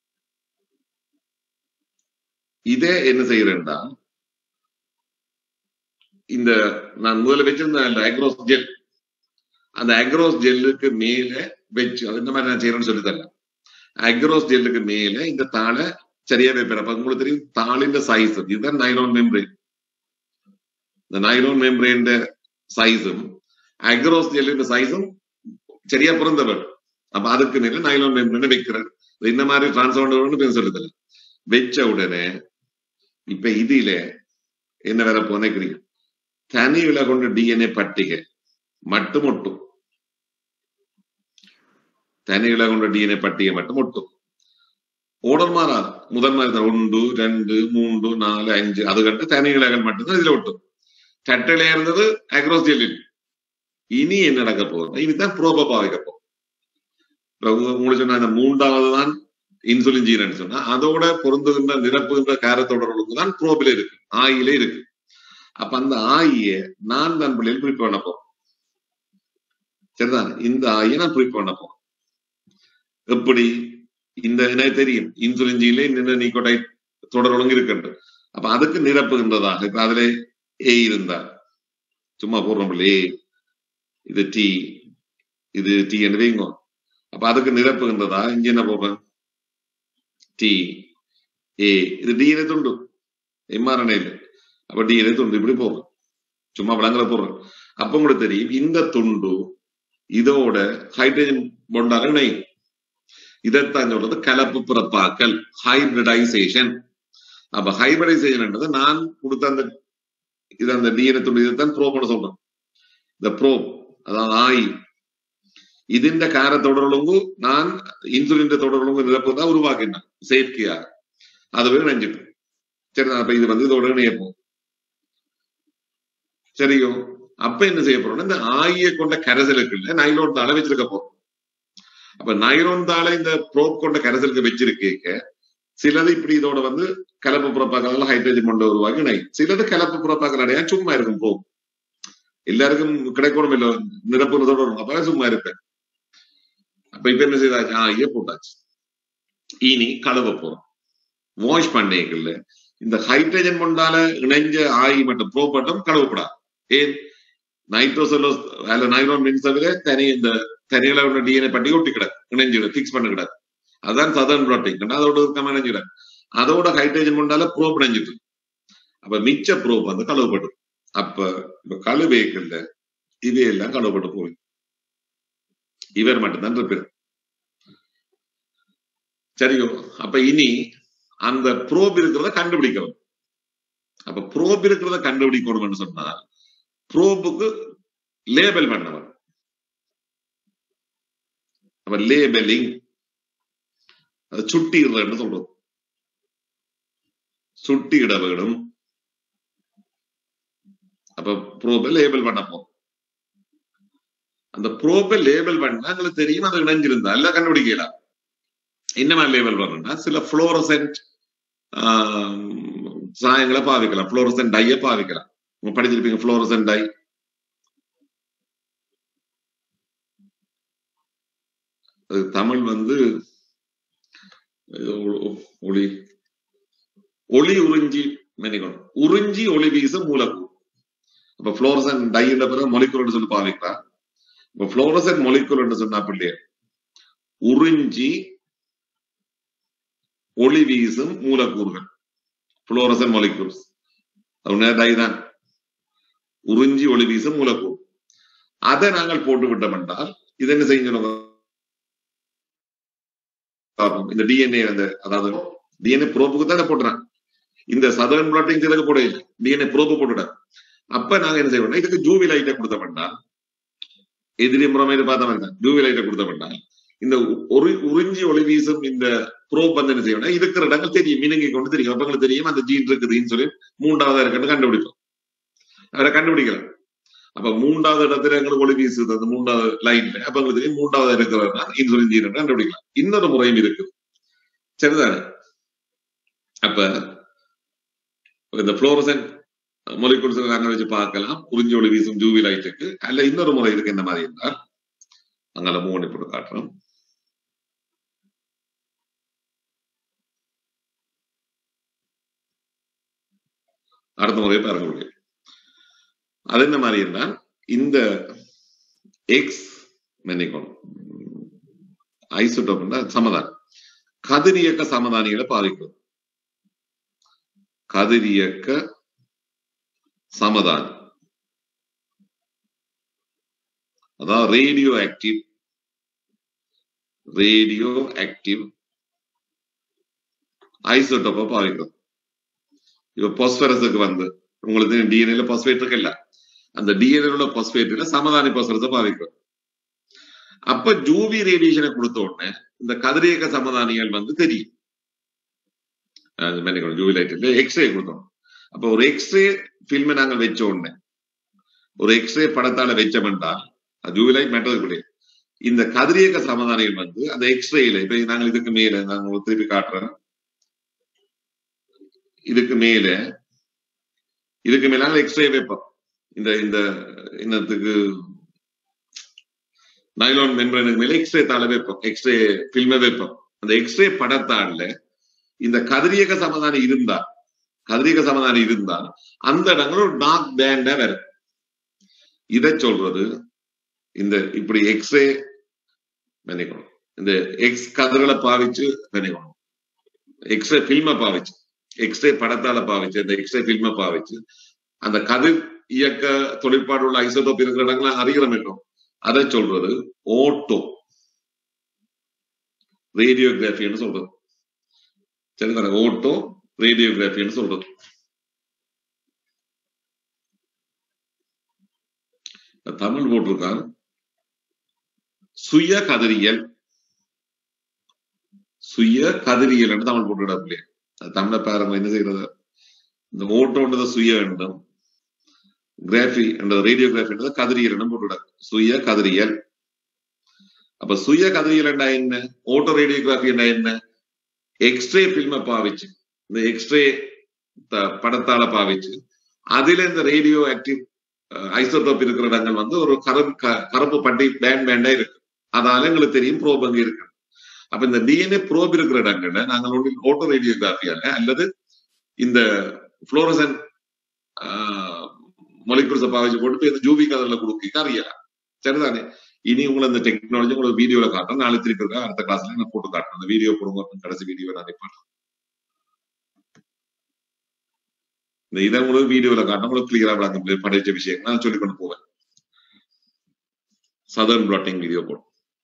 இதே என்ன செய்யறேன்டா இந்த நான் முதல்ல வச்சிருந்த அந்த அக்ரோஸ் ஜெல், அந்த அக்ரோஸ் ஜெல்லுக்கு மேல வச்சு அது இந்த மாதிரி நான் செய்யறேன்னு சொல்லி தரேன். அக்ரோஸ் ஜெல்லுக்கு மேல இந்த தாளை சரியாவே பெறப்ப உங்களுக்கு தெரியும் தாளின் சைஸ் இதுதான் நைலான் மெம்பரேன். இந்த நைலான் மெம்பரேன் சைஸும் அக்ரோஸ் ஜெல்லின் சைஸும் சரியா பிறந்தவர். அப்ப அதுக்கு மேல நைலான் மெம்பரேன் வைக்கிறார். இந்த மாதிரி டிரான்ஸ்பர் பேர் சொல்லுது வச்ச உடனே இப்ப இதுல என்ன வேற போனேன் தனி விலை கொண்ட டிஎன்ஏ பட்டிகை மட்டும் ஒட்டும். தனி விலை கொண்ட டிஎன்ஏ பட்டிகை மட்டும் ஒட்டும். ஓடர் மாறாது. முதல் மாதிரி ஒன்று ரெண்டு மூன்று நாலு அஞ்சு அது கண்டு தனி இலைகள் மட்டும்தான் இதுல ஒட்டும். கட்டளை இருந்தது அக்ரோஸ் ஜெல்லில். இனி என்ன நடக்க போகுது? இனிதான் ப்ரோப பாவிக்க போகும். உங்களுக்கு சொன்ன அந்த மூன்றாவது தான் இன்சுலின் ஜீன் சொன்னா அதோட பொருந்துகின்ற நிரப்புகின்ற காரத்தொடர்களுக்கு தான் ப்ரோபில இருக்கு, ஆயிலே இருக்கு. அப்ப அந்த ஆயிய நான் தான் பிள்ளைகள் குறிப்பு பண்ண போறேன். சரிதான், இந்த ஆயியை நான் குறிப்பு பண்ண போறேன். எப்படி? இந்த எனக்கு தெரியும் இன்சுலின் ஜீன்ல இந்த நிக்கோடைட் தொடர் ஒழுங்கு இருக்கு. அப்ப அதுக்கு நிரப்புகின்றதாக இப்ப அதுல ஏ இருந்தா சும்மா போடுறோம் ஏ, இது டி, இது டி என்று வைங்க. அப்ப அதுக்கு நிரப்புகின்றதா இங்க என்ன போடுறேன் டி ஏ, இது டிஎன்ஏ துண்டு எம்ஆர்என்ஏ இல்லை. அப்ப டிஎன்ஏ துண்டு இப்படி போடுறேன், சும்மா விளங்கல போடுறேன். அப்ப கூட தெரியும் இந்த துண்டு இதோட ஹைட்ரஜன் பொண்டாக இணையும். இதைத்தான் சொல்றது கலப்பு பிறப்பாக்கல், ஹைபிரிடைசேஷன். அப்ப ஹைபிரிடைசேஷன் நான் கொடுத்த அந்த இது அந்த டிஎன்ஏ துண்டு இதைத்தான் ப்ரோப்னு சொல்றேன். இந்த ப்ரோப் அதாவது ஆய் ഇതിന്റെ കാരത്തൊടർളങ്കു ഞാൻ ഇൻസുലിന്റെ തുടർളങ്കു നിരപ്പുന്ന ഉരുവാക്കിനാൻ செயற்கையாக அது வேணும் நினைச்சிட்டு சரி. அப்ப இது வந்து இதோட இணையப்போம். சரியோ? அப்ப என்ன செய்ய போறோம்னா இந்த ஆயியை கொண்ட கரைசலுக்குள்ள நைலோன் தாளை வச்சிருக்க போறோம். அப்ப நைலோன் தாளை இந்த ப்ரோப் கொண்ட கரைசலுக்கு வச்சிருக்க சிலது இப்படி இதோட வந்து கலப்பு புறப்பாக்கள் ஹைட்ரஜன் கொண்ட உருவாக்கி இணை, சிலது கலப்பு புறப்பாக்கள் அடையா சும்மா இருக்கும் ப்ரோப். எல்லாருக்கும் கிடைக்கணும் இல்லை நிரப்புறதோட அப்ப சும்மா இருப்பேன். அப்ப இப்ப என்ன செய்தாச்சு? ஆகிய போட்டாச்சு. இனி கழுவ போறோம். வாஷ் பண்ணல இந்த ஹைட்ரஜன் கொண்டால இணைஞ்ச ஆகி மட்டும் ப்ரோப் மட்டும் கழுவப்படாது. ஏன்? நைட்ரோசெல்லோஸ் அல்ல நைலோன் மின்ஸ் தவிர தனி இந்த தனியில உள்ள டிஎன்ஏ பட்டி ஒட்டி கிடாது, இணைஞ்சிடும், பிக்ஸ் பண்ண கிடாது. அதான் சதர்ன் பிளாட்டிங். அதோட இருக்காம இணைஞ்சிடாது. அதோட ஹைட்ரஜன் கொண்டால ப்ரோப் இணைஞ்சிட்டு அப்ப மிச்ச ப்ரோப் வந்து கழுவப்படும். அப்ப இப்ப கழுவேக்கல்ல இவையெல்லாம் கழுவப்பட்டு போய் இவர் மட்டும்தான் இருப்பார். சரியோ? அப்ப இனி அந்த ப்ரோப் இருக்கிறத கண்டுபிடிக்கணும். அப்ப ப்ரோப் இருக்கிறத கண்டுபிடிக்கணும்னு சொன்னால் ப்ரோபுக்கு லேபல் பண்ணவன். அப்ப லேபலிங் அது சுட்டிடுறன்னு சொல்றது. சுட்டியிட வேணும். அப்ப ப்ரோபை லேபல் பண்ண போறோம். அந்த ப்ரோபை லேபல் பண்ணா எங்களுக்கு தெரியும் அது இணைஞ்சிருந்தா எல்லாம் கண்டுபிடிக்கலாம். என்ன மாதிரி லேபல் பண்ணணும்னா சில புளோரசென்ட் சாயங்களை பாவிக்கலாம், புளோரசென்ட் டைய பாவிக்கலாம். உங்க படிச்சிருப்பீங்க புளோரசென்ட் டை. அது தமிழ் வந்து ஒளி ஒளி உறிஞ்சி மெனிக்கணும், உறிஞ்சி ஒளி வீச மூலக்கூறு. அப்ப புளோரசென்ட் டைன்ற பிறகு மொலிகுலர் சொல்லி பாவிக்கலாம். இப்ப புளோரசென்ட் மொலிகுலர் சொன்னா பிள்ளைய உறிஞ்சி ஒளி வீசும் மூலக்கூறுகள் புளோரசென்ட் மொலிகுல்ஸ். டை தான் உறிஞ்சி ஒளி வீசும் மூலக்கூறு. அதை நாங்கள் போட்டு விட்டோம் என்றால் இது என்ன செய்யணும்? இந்த டிஎன்ஏ அந்த அதாவது டிஎன்ஏ ப்ரோப்புக்கு தான் போட்டுறான். இந்த சதர்ன் பிளாட்டிங் இதுக்கு போட இல்லை, டிஎன்ஏ ப்ரோப்பு போட்டுட. அப்ப நாங்க என்ன செய்வோம்னா இதுக்கு ஜூவி லைட்டை கொடுத்தோம்னா எதிரி முறைமையில பார்த்த மாதிரி தான் ஜூவி லைட்டை கொடுத்தோம்னா இந்த ஒரு உறிஞ்சி ஒளி வீசும் இந்த ப்ரோப் வந்து என்ன செய்யணும்னா இருக்கிற இடங்கள் தெரியும், மினுங்கி கொண்டு தெரியும். அப்ப எங்களுக்கு தெரியும் அந்த ஜீன் இருக்குதுன்னு சொல்லி மூன்றாவதா இருக்குன்னு கண்டுபிடிப்போம். அவரை கண்டுபிடிக்கலாம். அப்ப மூன்றாவது இடத்துல எங்களுக்கு ஒளி வீசுது அந்த மூன்றாவது லைன்ல. அப்ப எங்களுக்கு தெரியும் மூன்றாவது இருக்கிறதுனா இன்சுலின் ஜீன் கண்டுபிடிக்கலாம். இன்னொரு முறையும் இருக்குது. சரிதானே? அப்ப இந்த புளோரசென்ட் மொலிகுல்ஸ் நாங்க வச்சு பார்க்கலாம் உறிஞ்சி ஒளி வீசும் ஜூவி லைட்டுக்கு. அல்ல இன்னொரு முறை இருக்கு. என்ன மாதிரி என்றால் அங்கே மூணு போட்டு காட்டுறோம். அடுத்த முறையை பாருங்க முடியும். அது என்ன மாதிரி என்றால் இந்த எக்ஸ் மெனிகோன் ஐசோடோப் சமதான் கதிரியக்க சமதானிகளை பாவிக்கிறோம். கதிரியக்க சமதானி அதாவது ரேடியோ ஆக்டிவ் ரேடியோ ஆக்டிவ் ஐசோடோப்பை பாவிக்கிறோம். இப்ப பாஸ்பரஸுக்கு வந்து உங்களுக்கு டிஎன்ஏல பாஸ்பேட் இருக்குல்ல, அந்த டிஎன்ஏ உள்ள பாஸ்பேட்ல சமதானி பாஸ்பரஸை பாவிக்கிறோம். அப்ப ஜூவி ரேடியேஷனை கொடுத்த உடனே இந்த கதிரியக்க சமதானிகள் வந்து தெரியும். ஜூவி லைட்ல எக்ஸ்ரே கொடுத்தோம். அப்ப ஒரு எக்ஸ்ரே பில்மை நாங்கள் வச்ச உடனே ஒரு எக்ஸ்ரே படத்தால வச்சோம்னா ஜூவி லைட் மேட்டர் கிடையாது. இந்த கதிரியக்க சமதானிகள் வந்து அந்த எக்ஸ்ரேல இப்ப நாங்கள் இதுக்கு மேல நாங்கள் திருப்பி காட்டுறோம். இதுக்கு மேல இதுக்கு மேல நாங்கள் எக்ஸ்ரே வைப்போம். இந்த இந்த இன்னத்துக்கு நைலான் மெம்பரனுக்கு மேல எக்ஸ்ரே தாள வைப்போம், எக்ஸ்ரே பில்மை வைப்போம். அந்த எக்ஸ்ரே படத்தாள்ல இந்த கதிரியக்க சமதானி இருந்தா கதிரியக்க சமதானி இருந்தா அந்த இடங்கள் ஒரு டார்க் பேண்டா வரும். இதை சொல்றது இந்த இப்படி எக்ஸ்ரே நினைக்கணும். இந்த எக்ஸ் கதிர்களை பாவிச்சு நினைக்கணும், எக்ஸ்ரே பில்மை பாவிச்சு எக்ஸ்ரே படத்தால பாவிச்சு அந்த எக்ஸ்ரே பில்மை பாவிச்சு அந்த கதிர் இயக்க தொழிற்பாடு உள்ள ஐசோடோப் இருக்கிற இடங்களை அறிகிறோம் என்றும் அதை சொல்றது ஓட்டோ ரேடியோகிராஃபின்னு சொல்றது. சரிதானே? ஓட்டோ ரேடியோகிராஃபின்னு சொல்றது. தமிழ் போட்டிருக்கான் சுய கதிரியல். சுய கதிரியல் தமிழ் போட்டு தமிழ பாருங்க என்ன செய்யறது. இந்த ஓட்டோன்றது சுய என்றும் கிராஃபி என்றது ரேடியோகிராஃபி கதிரியல் போட்டு சுய கதிரியல். அப்ப சுய கதிரியல் என்றா என்ன, ஓட்டோ ரேடியோகிராஃபி என்றா என்ன? எக்ஸ்ரே பில்மை பாவிச்சு இந்த எக்ஸ்ரே படத்தால பாவிச்சு அதுல இந்த ரேடியோ ஆக்டிவ் ஐசோடோப் இருக்கிற இடங்கள் வந்து ஒரு கருப்பு கருப்பு பட்டி பேண்ட் பேண்டா இருக்கு. அதனால எங்களுக்கு தெரியும் ப்ரோப் அங்க இருக்கு. அப்ப இந்த டிஎன்ஏ ப்ரோப் இருக்கிற இடங்கள்ல நாங்கள் ஒன்று ஓட்டோ ரேடியோகிராஃபியால அல்லது இந்த புளோரசன் மொலிகுல்ஸை பாவிச்சு போட்டு இந்த ஜூவி கதிரில கொடுக்க அறியலாம். சரிதானே? இனி உங்களை அந்த டெக்னாலஜி உங்களுக்கு வீடியோல காட்டுறேன். நாளைக்கு திருப்பி இருக்கா அடுத்த கிளாஸ்ல நான் போட்டு காட்டுறேன். அந்த வீடியோ போடுங்க, கடைசி வீடியோ நான் பாடுறேன். இந்த இதை உங்களுக்கு வீடியோல காட்ட உங்களுக்கு கிளியரா விளங்க படிச்ச விஷயம் நான் சொல்லிக் கொண்டு போவேன். சதர்ன் பிளாட்டிங் வீடியோ போடும்.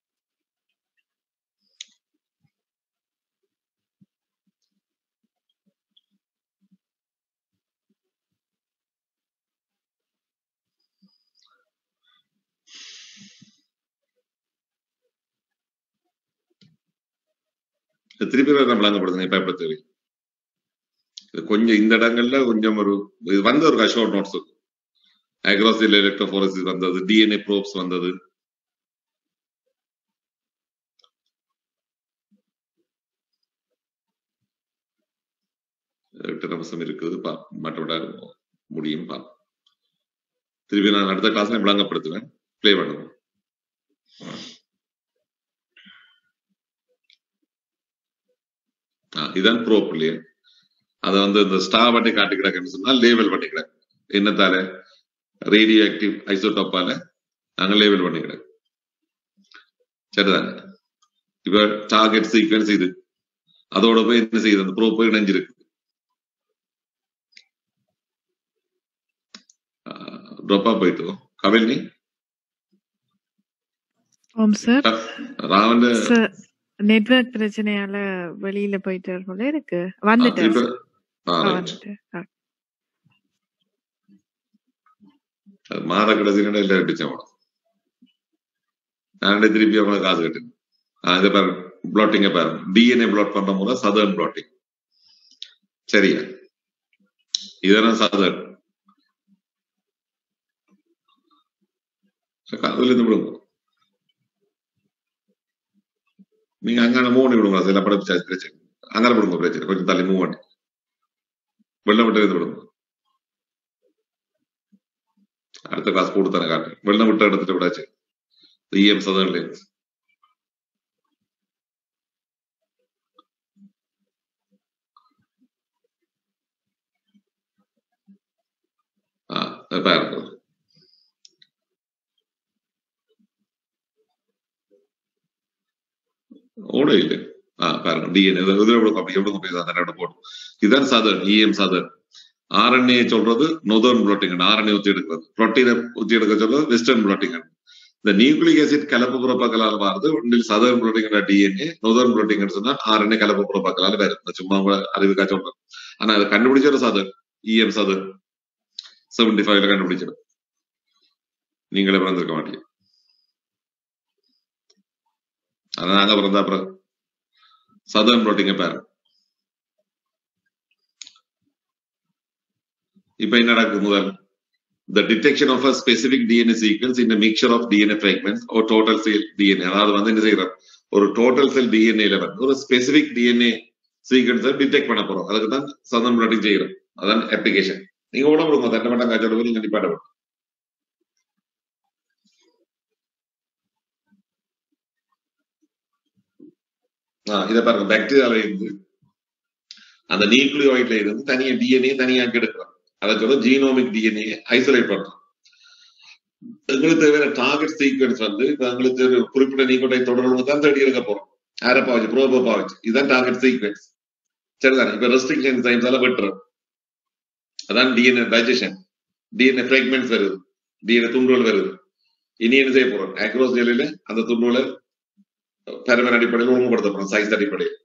திருப்பி விளங்கப்படுத்துங்க பயப்படுத்தவே. கொஞ்சம் இந்த இடங்கள்ல கொஞ்சம் ஒரு இது வந்த ஒரு ஷார்ட் நோட்ஸ் அக்ரோசில் எலக்ட்ரோஃபோரசிஸ் வந்தது, டிஎன்ஏ ப்ரோப்ஸ் வந்தது. எட்டு நிமிஷம் இருக்குது பா மற்றோட முடியும் பா. திருப்பி நான் அடுத்த கிளாஸ்ல விளங்கப்படுத்துவேன். பிளே பண்ணுவோம். இதான் ப்ரோப் இல்லையா? அதை வந்து இந்த ஸ்டார் பண்ணி காட்டிக்கிறாங்கன்னு சொன்னா லேபிள் பண்ணிக்கிறாங்க. என்னத்தால? ரேடியோ ஆக்டிவ் ஐசோடோப்பால நாங்க லேபிள் பண்ணிக்கிறோம். சரிதானே? இப்ப டார்கெட் சீக்வன்ஸ் இது அதோட போய் என்ன செய்யுது, அந்த ப்ரோப் போய் இணைஞ்சிருக்கு. ட்ராப்பா போயிட்டு கவிழ்னி ராவண்ட நெட்வொர்க் பிரச்சனையால வெளியில போயிட்டு போல இருக்கு. வந்துட்டு மாத கடைசி இல்ல அடிச்சவன நான் திருப்பி அவங்களை காசு கட்டுங்க. இதை பாருங்க, பிளாட்டிங்க பாருங்க. டிஎன்ஏ பிளாட் பண்ற முறை சதர்ன் பிளாட்டிங். சரியா? இதெல்லாம் சதர்ன். அதுல இருந்து விடுங்க. நீங்க அங்கான மூவ் பண்ணி விடுங்க. சில படம் பிரச்சனை அங்கால விடுங்க, பிரச்சனை கொஞ்சம் தள்ளி மூவ் பண்ணி வெள்ளம் விட்டு இருந்து விடுங்க. அடுத்த கிளாஸ் போட்டு தானே காட்டு. வெள்ளம் விட்டு எடுத்துட்டு விடாச்சு. இஎம் சதர்ன் லைன்ஸ். ஆஹ் பாருங்க, ஓட இல்லை ஆஹ் பாருங்க டிஎன்ஏ எவ்வளவு காப்பி எவ்வளவு காப்பி தான் போடும். இதுதான் சதர்ன் இஎம் சதர்ன். ஆர்என்ஏ சொல்றது நொதர்ன் புளோட்டிங், ஆர்என்ஏ ஊத்தி எடுக்கிறது. புரோட்டீனை ஊத்தி எடுக்க சொல்றது வெஸ்டர்ன் புளோட்டிங். இந்த நியூக்ளிக் ஆசிட் கலப்பு புறப்பாக்களால் வருது. ஒன்றில் southern blotting DNA, northern blotting சொன்னா ஆர்என்ஏ கலப்பு புறப்பாக்களால் வருது. சும்மா உங்களை அறிவுக்கா சொல்றேன். ஆனா அதை கண்டுபிடிச்சது சதர்ன் இஎம் சதர்ன் செவன்டி ஃபைவ்ல கண்டுபிடிச்சது. நீங்களே பிறந்திருக்க மாட்டீங்க. ஆனா நாங்க பிறந்தா அப்புறம் சதர்ன் புளோட்டிங்க பாருங்க. இப்ப என்ன நடக்குது? முதல் the detection of a specific D N A sequence in a mixture of D N A fragments or total cell D N A. அதாவது வந்து என்ன செய்யறோம், ஒரு டோட்டல் செல் டிஎன்ஏல வந்து ஒரு ஸ்பெசிபிக் டிஎன்ஏ சீக்வன்ஸை டிடெக்ட் பண்ண போறோம். அதுக்கு தான் சதர்ன் புளோட்டிங் செய்யறோம். அதான் அப்ளிகேஷன். நீங்க கூட கொடுங்க தண்டை மட்டம் காய்ச்சல் நீங்க நிப்பாட்ட வேண்டும். ஆஹ் இதை பாருங்க, பாக்டீரியால இருந்து அந்த நியூக்ளியோய்ட்ல இருந்து தனியா டிஎன்ஏ தனியாக்கி எடுக்கிறோம். அதை சொல்ல ஜீனோமிக் டிஎன்ஏ ஐசோலேட் பண்றோம். எங்களுக்கு தேவையான டார்கெட் சீக்வன்ஸ் வந்து இப்ப எங்களுக்கு ஒரு குறிப்பிட்ட நீக்கோட்டை தொடர்பு தான் தேடி எடுக்க போறோம். ஆரப்பா வச்சு ப்ரோபப்பா வச்சு இதுதான் டார்கெட் சீக்வன்ஸ். சரிதானே? இப்ப ரெஸ்ட்ரிக்ஷன் சைன்ஸ் எல்லாம் வெட்டுறோம். அதான் டிஎன்ஏ டைஜஷன். டிஎன்ஏ ஃபிராக்மெண்ட்ஸ் வருது, டிஎன்ஏ துண்டுகள் வருது. இனி என்ன செய்ய போறோம்? அக்ரோஸ் ஜெல்லில அந்த துண்டுகளை பெருமன் அடிப்படையில் ஒழுங்குபடுத்த போறோம், சைஸ் அடிப்படையில்.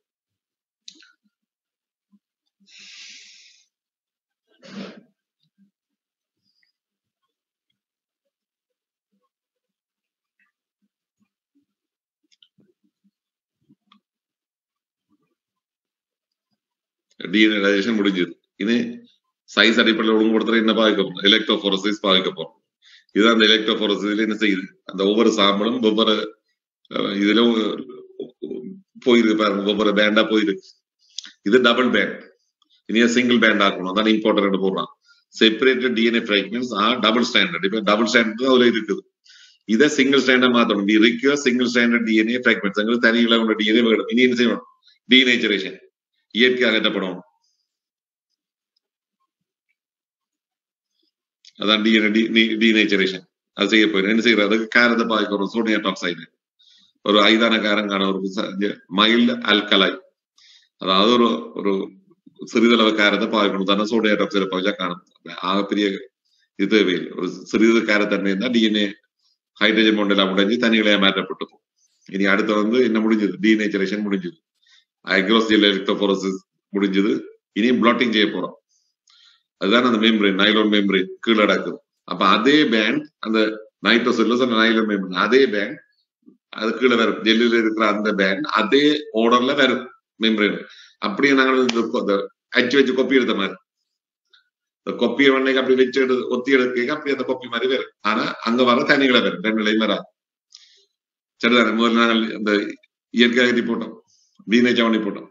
டிஎன்ஏ டைஜஷன் முடிஞ்சது. இது சைஸ் அடிப்படையில் ஒழுங்குபடுத்துற என்ன பாதிக்க போறோம்? எலக்ட்ரோஃபோரசிஸ் பாதிக்க போறோம். இதுதான் அந்த எலக்ட்ரோஃபோரசிஸ்ல என்ன செய்யுது, அந்த ஒவ்வொரு சாம்பலும் ஒவ்வொரு இதுல போயிருக்கு பாருங்க, ஒவ்வொரு பேண்டா போயிருக்கு. இது டபுள் பேண்ட். இனிய சிங்கிள் பேண்ட் ஆக்கணும், அதான் இம்பார்ட்டன்ட் போடுறான். Separated DNA fragments are double standard. இப்ப டபுள் ஸ்டாண்டர்ட் அதுல இருக்குது. இதை சிங்கிள் ஸ்டாண்டர்ட் மாத்தணும். We require single standard DNA fragments. எங்களுக்கு தனியில உள்ள டிஎன்ஏ வேணும். இனி என்ன செய்யணும்? டீநேச்சரேஷன், இயற்கை அகற்றப்படும். அதான் டிஎன்ஏ டீநேச்சரேஷன். அது செய்ய போயிடும். என்ன செய்யறது? அதுக்கு காரத்தை பாதிக்கிறோம். சோடியம் டாக்சைடு ஒரு ஐதான காரங்கான ஒரு மைல்டு ஆல்கலாய், அதாவது ஒரு ஒரு சிறிதளவு காரத்தை பாதிக்கணும். தானே சோடியம் டாக்சைடை பாதிச்சா காணும். ஆகப்பெரிய இது தேவையில்லை. ஒரு சிறிது காரத்தன்மை இருந்தா டிஎன்ஏ ஹைட்ரஜன் பாண்ட் முடிஞ்சு தனிகளையா மாற்றப்பட்டு. இனி அடுத்த வந்து என்ன முடிஞ்சது? டீநேச்சரேஷன் முடிஞ்சது. அக்ரோஸ்ஜெல் எலக்ட்ரோஃபோரசிஸ் முடிஞ்சது. இனி பிளாட்டிங் செய்ய போறோம். அதுதான் அந்த மெம்பரேன், நைலோன் மெம்பரேன் கீழே அடக்குது. அப்ப அதே பேண்ட் அந்த நைட்ரோசெல்லஸ் அந்த நைலோன் மெம்பரேன் அதே பேண்ட் அது கீழே வரும். ஜெல்லில இருக்கிற அந்த பேண்ட் அதே ஓர்டர்ல வரும் மெம்பரேன். அப்படியே நாங்கள் அச்சு வச்சு கொப்பி எடுத்த மாதிரி கொப்பியை வண்ணைக்கு அப்படி வச்சு எடு ஒத்தி எடுக்க அப்படி அந்த கொப்பி மாதிரி வரும். ஆனா அங்க வர தனிகளை வரும், ரெண்டு நிலையும் வராது. சரிதானே? முதல்ல நாங்கள் இந்த இயற்கை அகற்றி போட்டோம், டீநேச்சர் பண்ணி போட்டோம்.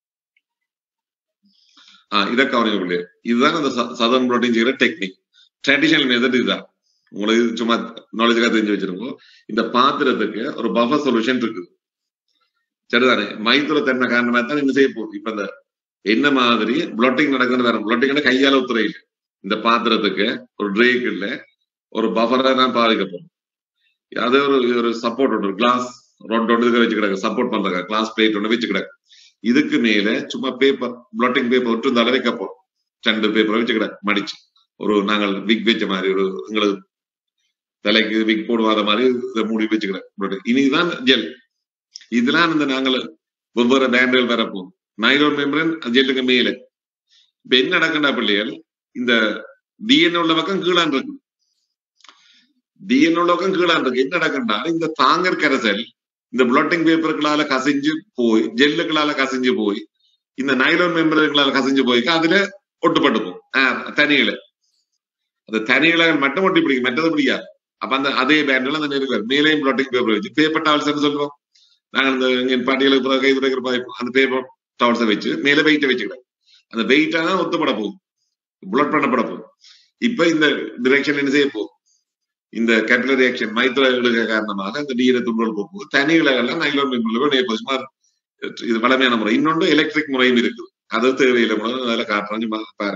ஆஹ் இதை கவனிக்க. இதுதான் அந்த சதர்ன் புளோட்டிங் செய்யற டெக்னிக். ட்ரெடிஷனல் மெத்தட் இதுதான். உங்களுக்கு சும்மா நாலேஜுக்காக தெரிஞ்சு வச்சிருக்கோம். இந்த பாத்திரத்துக்கு ஒரு பஃபர் சொல்யூஷன் இருக்குது. சரிதானே? மைத்துல தன்மை காரணமா தான் என்ன செய்ய போகுது? இப்ப இந்த என்ன மாதிரி புளோட்டிங் நடக்குதுன்னு வேற புளோட்டிங் கையால உத்துறை இல்லை. இந்த பாத்திரத்துக்கு ஒரு ட்ரேக் இல்ல, ஒரு பஃபரை தான் பாதிக்க போறோம். அதே ஒரு ஒரு சப்போர்ட் ஒன்று கிளாஸ் ரொட் ஒன்று வச்சு கிடக்கு, சப்போர்ட் பண்றாங்க. கிளாஸ் பிளேட் ஒன்று வச்சு கிடக்கு. இதுக்கு மேல சும்மா பேப்பர் பிளாட்டிங் பேப்பர் விட்டு இருந்தாலும் வைக்க போறோம். ரெண்டு பேப்பரை வச்சு கிடக்கு மடிச்சு, ஒரு நாங்கள் விக் வச்ச மாதிரி ஒரு எங்களுக்கு தலைக்கு விக் போடுவாத மாதிரி இதை மூடி வச்சுக்கிறேன். இனிதான் ஜெல். இதெல்லாம் இந்த நாங்கள் ஒவ்வொரு பேண்டுகள் வரப்போம். நைலோன் மெம்பரேன் ஜெல்லுக்கு மேல. இப்ப என்ன நடக்கண்டா பிள்ளைகள், இந்த டிஎன்ஏ உள்ள பக்கம் கீழான் இருக்கு. டிஎன்ஏ உள்ள பக்கம் கீழான் இருக்கு. என்ன நடக்கண்டா, இந்த தாங்கர் கரைசல் இந்த பிளாட்டிங் பேப்பர்களால கசிஞ்சு போய் ஜெல்லுகளால கசிஞ்சு போய் இந்த நைலோன் மெம்பரேன்களால கசிஞ்சு போய் அதுல ஒட்டுப்பட்டு போகும் தனிகளை. அந்த தனிகளை மட்டும் ஒட்டி பிடிக்கும், மற்றது பிடிக்காது. அப்ப அந்த அதே பேண்ட்ல அந்த நெருக்க மேலேயும் பிளாட்டிங் பேப்பர் வச்சு பேப்பர் டவல்ஸ் சொல்றோம் நாங்கள். இந்த பாட்டிகளுக்கு கை துடைக்கிற பாய்ப்பு அந்த பேப்பர் டவல்ஸை வச்சு மேல வெயிட்டை வச்சுக்கிறேன். அந்த வெயிட்டான ஒத்துப்பட போகும், புளட் பண்ணப்பட போகும். இப்ப இந்த டிரெக்ஷன் என்ன செய்ய போகும்? இந்த கேபிலரி ரியாக்ஷன் மைத்ரா எடுக்க காரணமாக அந்த டிஎன்ஏ துண்டுகள் போகும்போது தனிகளை எல்லாம் நைலோன் மெம்பரேன் சுமார் இது பழமையான முறை. இன்னொன்று எலக்ட்ரிக் முறையும் இருக்குது. அது தேவையில்லை முறை அதில் காட்டுறாங்க பாரு.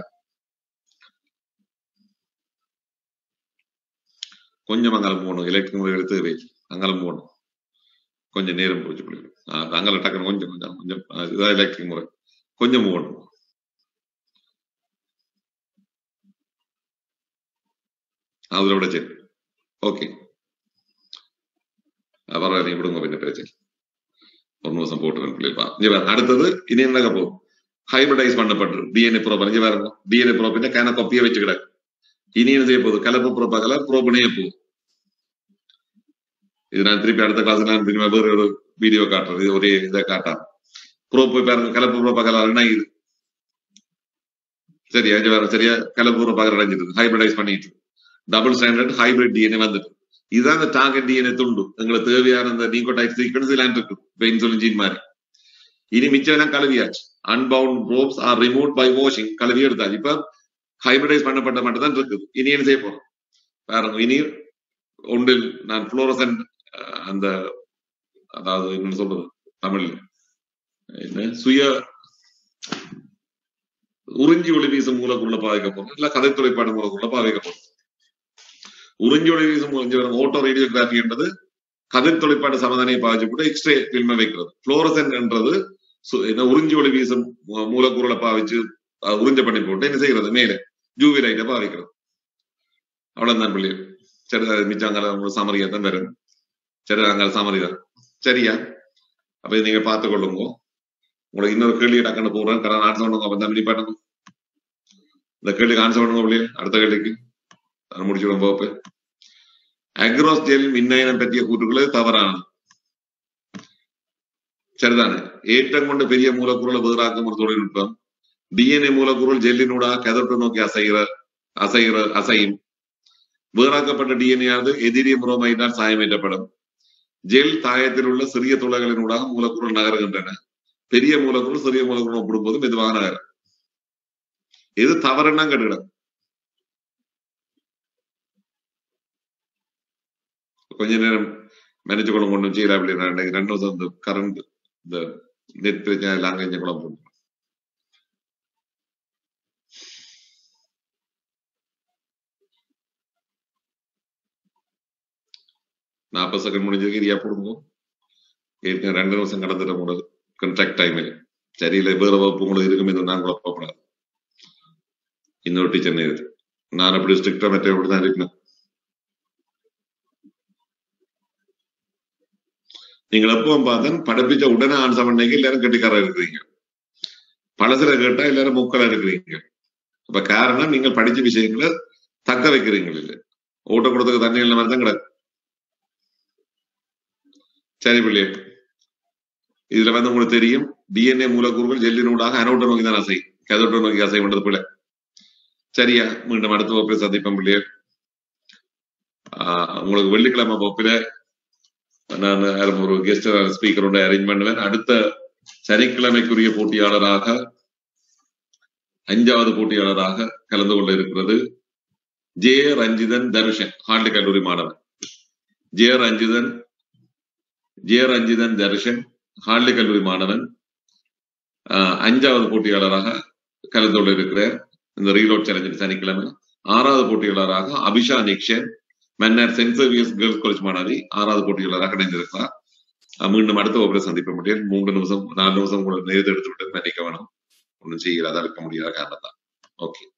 கொஞ்சம் அங்காலம் போகணும். எலக்ட்ரிக் முறைகள் தேவையில்லை, அங்காலம் போகணும். கொஞ்சம் நேரம் போச்சு பிள்ளைகள் தாங்கள டக்குன்னு கொஞ்சம் கொஞ்சம் கொஞ்சம் இதான் எலக்ட்ரிக் முறை கொஞ்சம் மூவ் பண்ணுவோம். அதுல விட சரி ஓகே பரவாயில்ல நீ விடுங்க கொஞ்சம் பிரச்சனை ஒரு நிமிஷம் போட்டுருக்கேன் பிள்ளைகள். அடுத்தது இனி என்ன போகும் ஹைபிரிடைஸ் பண்ணப்பட்டு டிஎன்ஏ ப்ரோப் அஞ்சு பாருங்க டிஎன்ஏ ப்ரோப் கேன கொப்பியை வச்சு கிட இனி என்ன செய்ய போகுது கலப்பு ப்ரோப்பா கலர் ப்ரோப்னே போகுது. இது நான் திருப்பி அடுத்த கிளாஸ் நான் திரும்ப வேற ஒரு வீடியோ காட்டுறது ஒரே இதை காட்டாம ப்ரோப் போய் பாருங்க கலப்பு ப்ரோப்பா கலர் அடையுது சரியா அஞ்சு பாருங்க சரியா கலப்பு ப்ரோப்பா கலர் அடைஞ்சிருக்கு ஹைபிரிடைஸ் பண்ணிட்டு டபுள் ஸ்டாண்டர்ட் ஹைபிரிட் டிஎன்ஏ வந்துட்டு இதுதான் இந்த டார்கெட் டிஎன்ஏ துண்டு எங்களுக்கு தேவையான இந்த நியூக்ளியோடைட் சீக்வென்ஸ் எல்லாம் இருக்கு இன்சுலின் ஜீன் மாதிரி. இனி மிச்சம் எல்லாம் கழுவியாச்சு unbound probes are remove by washing கழுவி எடுத்தாச்சு. இப்ப ஹைபிரிடைஸ் பண்ணப்பட்ட மட்டும் தான் இருக்குது. இனி என்ன செய்ய போறோம் பாருங்க இனி ஒன்றில் நான் புளோரசன்ட் அந்த அதாவது என்ன சொல்றது தமிழ் என்ன சுய உறிஞ்சி ஒளி வீசும் மூலக்குள்ள பாவிக்க போறோம் இல்ல கதை தொலைப்பாடு மூலக்குள்ள பாவிக்க போறோம். உறிஞ்சி ஒளி வீசும் மூலம் ஓட்டோ ரேடியோகிராபி என்பது கதிர் தொலைப்பாடு சமதானியை பாவிச்சு கூட எக்ஸ்ரே பிலிமை வைக்கிறது. புளோரசன்ட் என்றது உறிஞ்சி ஒளி வீசும் மூலக்கூறுகளை பாவிச்சு உறிஞ்ச பண்ணி போட்டு என்ன செய்யறது மேலே ஜூவி லைட்டை பாவிக்கிறது. அவ்வளவுதான் பிள்ளைகள் சரி மிச்சாங்க சமரியா தான் வரும் சரி அங்க சமரிதான் சரியா. அப்ப நீங்க பார்த்து கொள்ளுங்க. உங்களுக்கு இன்னொரு கேள்வி டக்குன்னு போடுறேன் கரெக்ட் ஆன்சர் பண்ணுங்க அப்ப தான் பாருங்க இந்த கேள்விக்கு ஆன்சர் பண்ணுங்க பிள்ளைகள். அடுத்த கேள்விக்கு முடிச்சுடும் போப்பு அக்ரோஸ் ஜெல் மின்னயனம் பற்றிய கூற்றுக்களே தவறானது சரிதானே. ஏற்றம் கொண்ட பெரிய மூலக்கூறுகளை வேறாக்கும் ஒரு தொழில்நுட்பம் டிஎன்ஏ மூலக்கூறுகள் ஜெல்லினூடாக கதற்று நோக்கி அசைகிற அசைகிற அசையும் வேறாக்கப்பட்ட டிஎன்ஏ ஆனது எதிரிய புரோமைட்டால் சாயமேற்றப்படும். ஜெல் தாயத்தில் உள்ள சிறிய துளைகளினூடாக மூலக்கூறுகள் நகருகின்றன. பெரிய மூலக்கூறு சிறிய மூலக்கூறு ஒப்பிடும்போது மெதுவாக நகரும். எது தவறுன்னா கேட்டுக்கிடும் கொஞ்ச நேரம் மேனேஜ் கொண்டு கொண்டு செய்யலாம் அப்படின்னு ரெண்டு வருஷம் இந்த கரண்ட் இந்த நெட் பிரச்சனை எல்லாம் கொஞ்சம் குழப்பம். நாற்பது செகண்ட் முடிஞ்சதுக்கு இரியா போடுவோம். ஏற்கனவே ரெண்டு நிமிஷம் கடந்துட முடியாது கண்ட்ராக்ட் டைமில் சரியில்லை வேற வகுப்பு உங்களுக்கு இருக்கும் இது நான் குழப்பப்படாது. இன்னொரு டீச்சர் நேரு நான் அப்படி ஸ்ட்ரிக்டா மெத்தட் அப்படிதான் இருக்கணும். நீங்கள் எப்பவும் பார்த்தா படிப்பிச்ச உடனே ஆன்சர் பண்ணீங்க எல்லாரும் கெட்டிக்காரா இருக்கிறீங்க. பழசுல கேட்டா எல்லாரும் மூக்கலா இருக்கிறீங்க. அப்ப காரணம் நீங்கள் படிச்ச விஷயங்களை தக்க வைக்கிறீங்க இல்லை ஓட்ட கொடுத்ததுக்கு தண்ணி இல்ல மாதிரி தான் கிடக்கு. சரி பிள்ளைய இதுல வந்து உங்களுக்கு தெரியும் டிஎன்ஏ மூலக்கூறுகள் ஜெல்லினூடாக அனோட்ட நோக்கி தான் அசை கதோட்ட நோக்கி அசை பண்றது பிள்ளை சரியா. மீண்டும் அடுத்த வகுப்பில் சந்திப்போம் பிள்ளைய. ஆஹ் உங்களுக்கு வெள்ளிக்கிழமை வகுப்பில நான் ஒரு கெஸ்ட் ஸ்பீக்கரோட அரேஞ்ச் பண்ணுவேன். அடுத்த சனிக்கிழமைக்குரிய போட்டியாளராக அஞ்சாவது போட்டியாளராக கலந்து கொள்ள இருக்கிறது ஜே ரஞ்சிதன் தர்ஷன் ஹார்ட்லி கல்லூரி மாணவன். J Ranjithan J Ranjithan Darshan Hartley கல்லூரி மாணவன் அஞ்சாவது போட்டியாளராக கலந்து கொள்ள இருக்கிறார் இந்த ரீலோட் சேலஞ்சில் சனிக்கிழமை. ஆறாவது போட்டியாளராக அபிஷா நிக்ஷன் மன்னர் சென்ட் சேவியர்ஸ் கேர்ள்ஸ் காலேஜ் மாணவி ஆறாவது போட்டியாளராக இணைந்திருக்கிறார். மீண்டும் அடுத்த வகுப்பில் சந்திப்ப முடியும். மூன்று நிமிஷம் நாலு நிமிஷம் கூட நேர்த்து எடுத்து விட்டு நினைக்க வேணும் ஒன்றும் செய்யல அதை இருக்க முடியாத காரணம் தான். ஓகே.